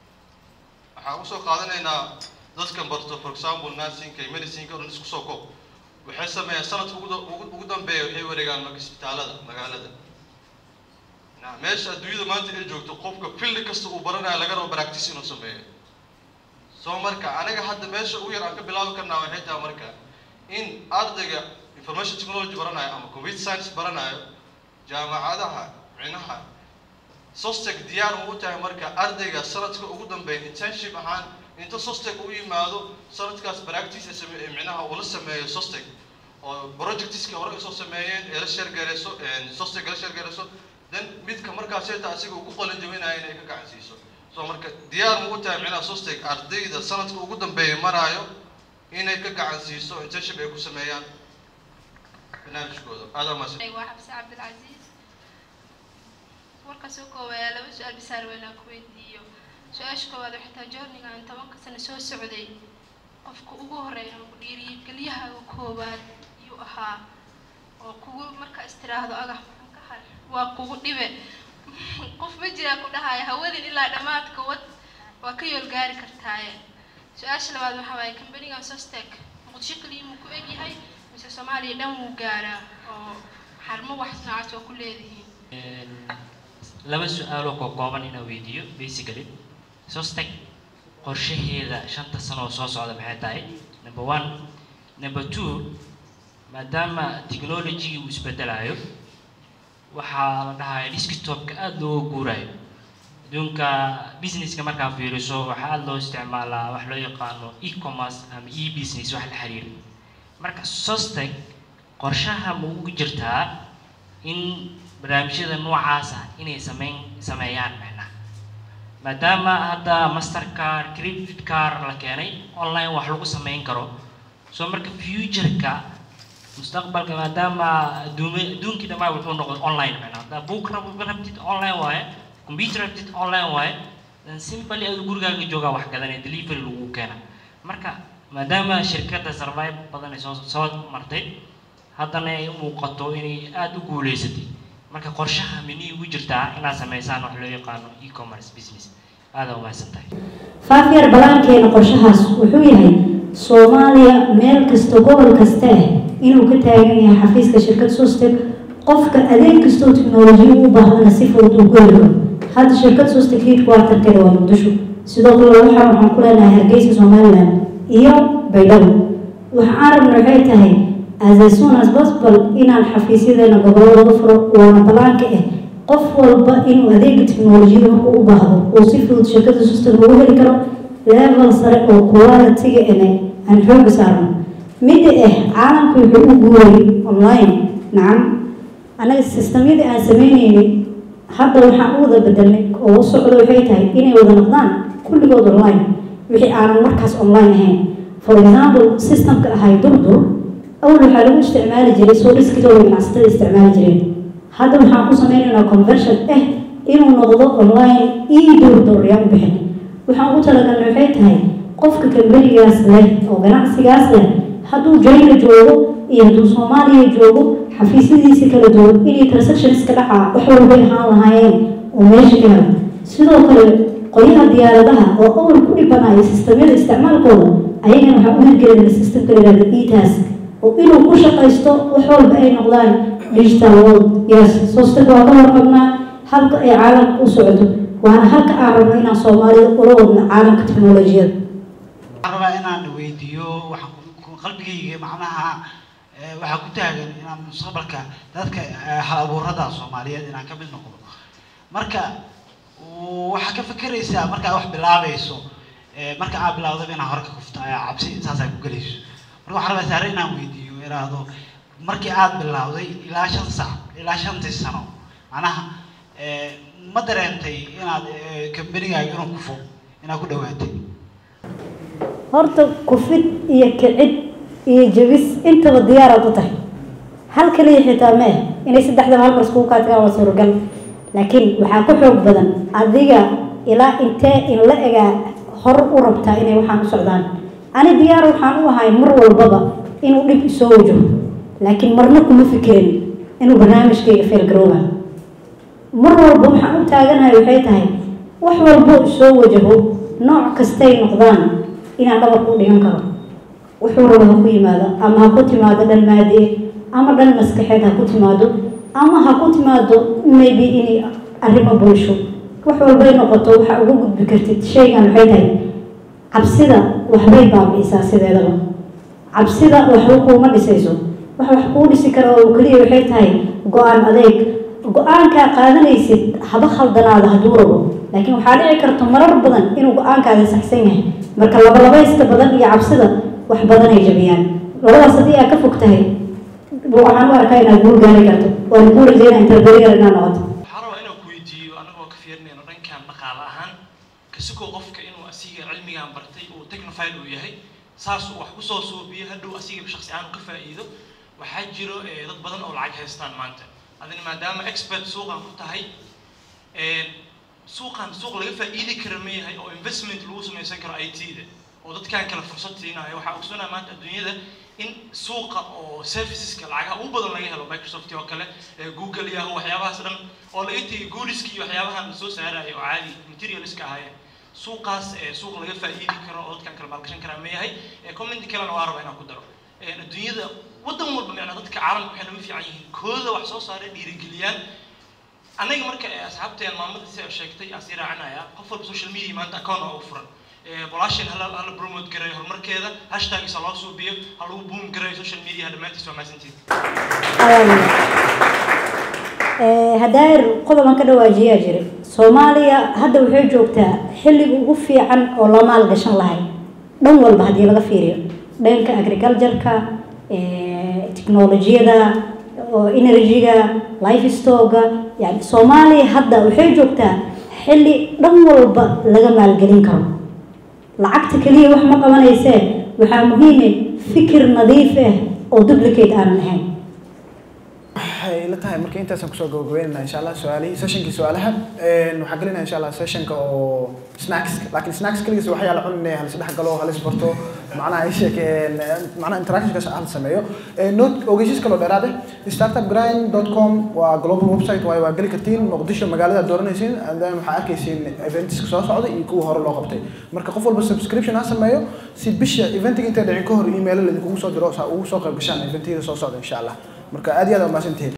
[SPEAKER 6] حاوسو قادنا إن dadkan barto for example nursing medicine oo isku soo koob waxay sameeyaan sanadka ugu dambeeyo waxay wareegaan magaalada meesha adduunyada maanta ay joogto qofka field kasta uu baranayo laga rabo practice inuu sameeyo soo marka anaga hadda meesha ugu yar aan ka bilaabi karnaa waxay tahay marka in ardayga information technology baranayo ama computer science baranayo jaamacadaha cinaha sostek diyaar u tahay marka ardayga sanadka ugu dambeeyo internship ahaan inta sostek u yimaado sanadkaas practice micnaha uu la sameeyo sostek oo projectska hore soo sameeyeen ee la share gareeso sostek la share gareeso dan midka markaas ay tahay asiga ugu qalin jabinaya inay ka gacansiiso soo marka diyaar u tahay micnaha sostek ardayda sanadka ugu dambeeyo maraayo inay ka gacansiiso internship ay ku sameeyaan barnaamijkooda aad ma shay
[SPEAKER 4] waa Xabsi Cabdul Aziz warka soo koobaya laba su'aal bisaar weyn ku weydiiyo su-aasha koowaad waxay tahay joorniga aan 10 sano soo socday qofka ugu horeeya ugu dhiiriyay kaliyaha koowaad iyuu ahaa oo kugu marka istiraahdo agax ka hal waa kugu dhibe qof ma jira ku dhahay hawadin ilaa dhamaadka wad waa ka yool gaari kartaaye su-aasha labaad waxa waaye company-ga Sostek muqdisho kaliya ma ku eg yahay mise Soomaaliya dhan wuu gaaraa oo xarmo wax noocaas oo ku leeyihiin
[SPEAKER 9] laba su'aal oo kooban inaan weydiiyo basically Sostek qorshaheeda 5 sano soo socda maxay tahay number 1 number 2 maadaama technology uu isbedelayo waxa la dhahay desktop-ka aad loo guurayo adduunka business-ka markaa fiiriso waxa aad loo isticmaalaa wax loo yaqaano e-commerce ama e-business wax la xiriir marka Sostek qorshaha ma ugu jirtaa in barnaamijyada noocaas ah inay sameeyaan maadaama hadda mastercard credit card la keenay online wax lagu sameyn karo soo marka future-ka mustaqbalka maadaama adduunkii dhammaan wuxuu noqday online hadda book rabtid online waaye computer rabtid online waaye dan simply aad gurigaaga joogaa wax gadanay delivery lagu keena marka maadaama shirkadda survive badan ay soo martay haddana ay muuqato inay aad u guuleysatay marka qorshaha mini ugu jirtaa inaad sameysaan wax loo yaqaano e-commerce business هذا هو ما سنتهي
[SPEAKER 2] فافير بلانكين قرشهاس وحويهي صوماليا ميل كستو قبل كستاه إنو كتاين حفيز كشركة سوستك قفك أدين كستو تكنولوجي وبهنا سيفو وقوله هذا شركة سوستك هيك كوارتر كده ومدشو سيدوك الله وحا وحنقول لنا هرقيس صوماليا إيو بيدو وحعارب نرحيتهي as soon as possible إنا الحفيزي ذينا قبل ظفر وانا بلانكيه qof walba inuu adeeg technology u baahdo oo si fudud shirkadda Sostek ugu heli karo level sare oo quality aan xoog saarno mid caalamku wuxuu u guuray online nacam anaga systemyada aan sameeynay hadda waxaan u wada bedelnay oo socdo waxay tahay inay wada noqdaan kulligood online wixii aan markaas online ahayn for example systemka ahay durdur awal waxaa lagu isticmaali jiray soo dhiskidoo ganacsatada isticmaali jireen هذا ما حنقول سمينا conversion إنه نقضه online يدور يوم بحن وحنقول ترى إنه حيت هاي قفك كبري جاس له أو جناس جاس له هادو جاي لجوه يهدو صومالي جوه حفيز دي سكر جوه إني transaction سكرها وحول بينها وهاين وماشي كده سيدو قريها ديار ده أو أول كل بناء يستمر استعمال كله أيها محاول كده السيستم كده الإيتاس وإنه كل شيء قيسته وحول بين أونلاين digital world yes Sostek waa ka warqabnaa halka ay caalamka u socdo waana halka aan rabno inaan Soomaaliya ula wadno caalamka teknolojiyada
[SPEAKER 10] waxaan inaan weydiiyo waxaan qalbigayga macnaha waxaa ku taagan inaan mustaqbalka dadka hal abuurada Soomaaliyeed inaan ka mid noqdo marka waxa ka fikiraysaa marka wax bilaabayso marka aad bilowdo inaan hor ka kufto ayaa cabsi intaas ay ku galayso marka waxaan rabaa saaray inaan weydiiyo iraahdo markii aad bilowday ilaa 5 saac ilaa 5 sano macnaha ma dareentay inaad kambanigaaga inuu kufo inaad ku dhawaatay
[SPEAKER 2] horta kufid iyo kicid iyo jabis intaba diyaar aad u tahay hal kaliya xitaa ma ah inay saddexda hal mar isku kaadkaan waa suuragal laakiin waxaa ku xoog badan adiga ilaa intee in la egaa hor u rabtaa inay waxaan u socdaan ani diyaar waxaan u ahay mar walbaba inuu dhib soo wajaho laakiin marna kuma fikirin inuu barnaamijkayga fail garooba mar walba waxaan u taaganahay waxay tahay wax walbo soo wajaho nooc kastay noqdaan inaan dhabarka u dhigan karo wuxuu rabo ha ku yimaado ama ha ku timaado dhan maadi ama dhan maskaxeed ha ku timaado ama ha ku timaado maybe in arrimo bulsho wax walba noqoto waxa ugu gudbi kartid shaygan waxay tahay cabsida waxbay baabi'isaa sideedaba cabsida waxba kuma dhisayso wax kuu dhisi karo oo kaliya waxay tahay go'aan adeeg go'aanka qaadanaysid haba khaldanaada hadduu rabo laakiin waxaa dhici karta marar badan inuu go'aankaaga saxsan yahay marka labaysta badan iyo cabsida wax badan ay jabiyaan labadaas haddii aad ka fog tahay waxaan u arkaa inaad guul gaari karto waan ku rajeynaa interpreter inaad noqoto
[SPEAKER 3] waxaan rabaa inaan ku weydiiyo anagoo ka fiirinayno dhankan dhaqaale ahaan kasukoo qofka inuu asiga cilmigan bartay uu technophile uu yahay saas uu wax kusoo suubiyo hadhow asiga shakhsi ahaan ka faa'iido waxaa jiro dad badan oo lacag haystaan maanta adina maadaama expert suuqan ku tahay suuqan suuq laga faa'iidi karo ma yahay oo investment lagu samaysan karo IT-da oo dadkan kala fursad siinayo waxaa ogsoonaa maanta adduunyada in suuqa oo serviceska lacagaha ugu badan laga helo Microsoft oo kale Google iyo waxyaabahaas dhan oo laga tagay goodiski iyo waxyaabahan soo saarayo oo caadi materialska ahaayeen suuqaas suuq laga faa'iidi karo oo dadkan kala maalgashan kara ma yahay comment kalena waa rabaa inaan ku daro adduunyada wadan walba macna dadka caalamka waxay nagu fiican yihiin kooda wax soo saaray dhiirigeliyaan anaga marka asxaabteen maamada si ay sheegtay asii raacanaya qof walba social media maanta account oo furan balaashin hala promote garay horumarkeeda hashtag isa loo suubiyo hal uu boom garay social media dhamaantiis waa maasantiin
[SPEAKER 2] هداير قدما كده واجية جري سوماليا هذا وحي جوكتا حلي وقفي عن ولا مال قشن لهاي دون والبهدي لغا فيريو دينك agriculture-ka تكنولوجيا إنرجيا لايف ستوكا يعني سوماليا هذا وحي جوكتا حلي دون والب لغا مال قلين كرو لعقت كليه وح ما قمنا يسال وحا مهم فكر نظيفه أو دبليكيت أنا نهاي
[SPEAKER 1] waxay la tahay markii intaas aan kusoo gabagabeynaa insha Allah session-kii su'aalaha waxaan galinaa insha Allah session-ka oo snacks laakiin snacks kaligiis waxa la cunay hal saddex galo hal isbarto macnaha ay sheekeen macnaha interaction-ka aan sameeyo note ogeysiis kale dheeraad ah startupgrind.com waa global website waa gali kartiin Muqdisho magaalada dooranaysiin and then waxa arkaysiin events soo socda iyo kuwa hore loo qabtay marka qof walba subscription ha sameeyo si bisha event-ka inta dhicin ka hor email la idinku soo diro ugu soo qayb gashaan event-yada soo socda insha Allah marka aad iyo aad u mahadsantihiin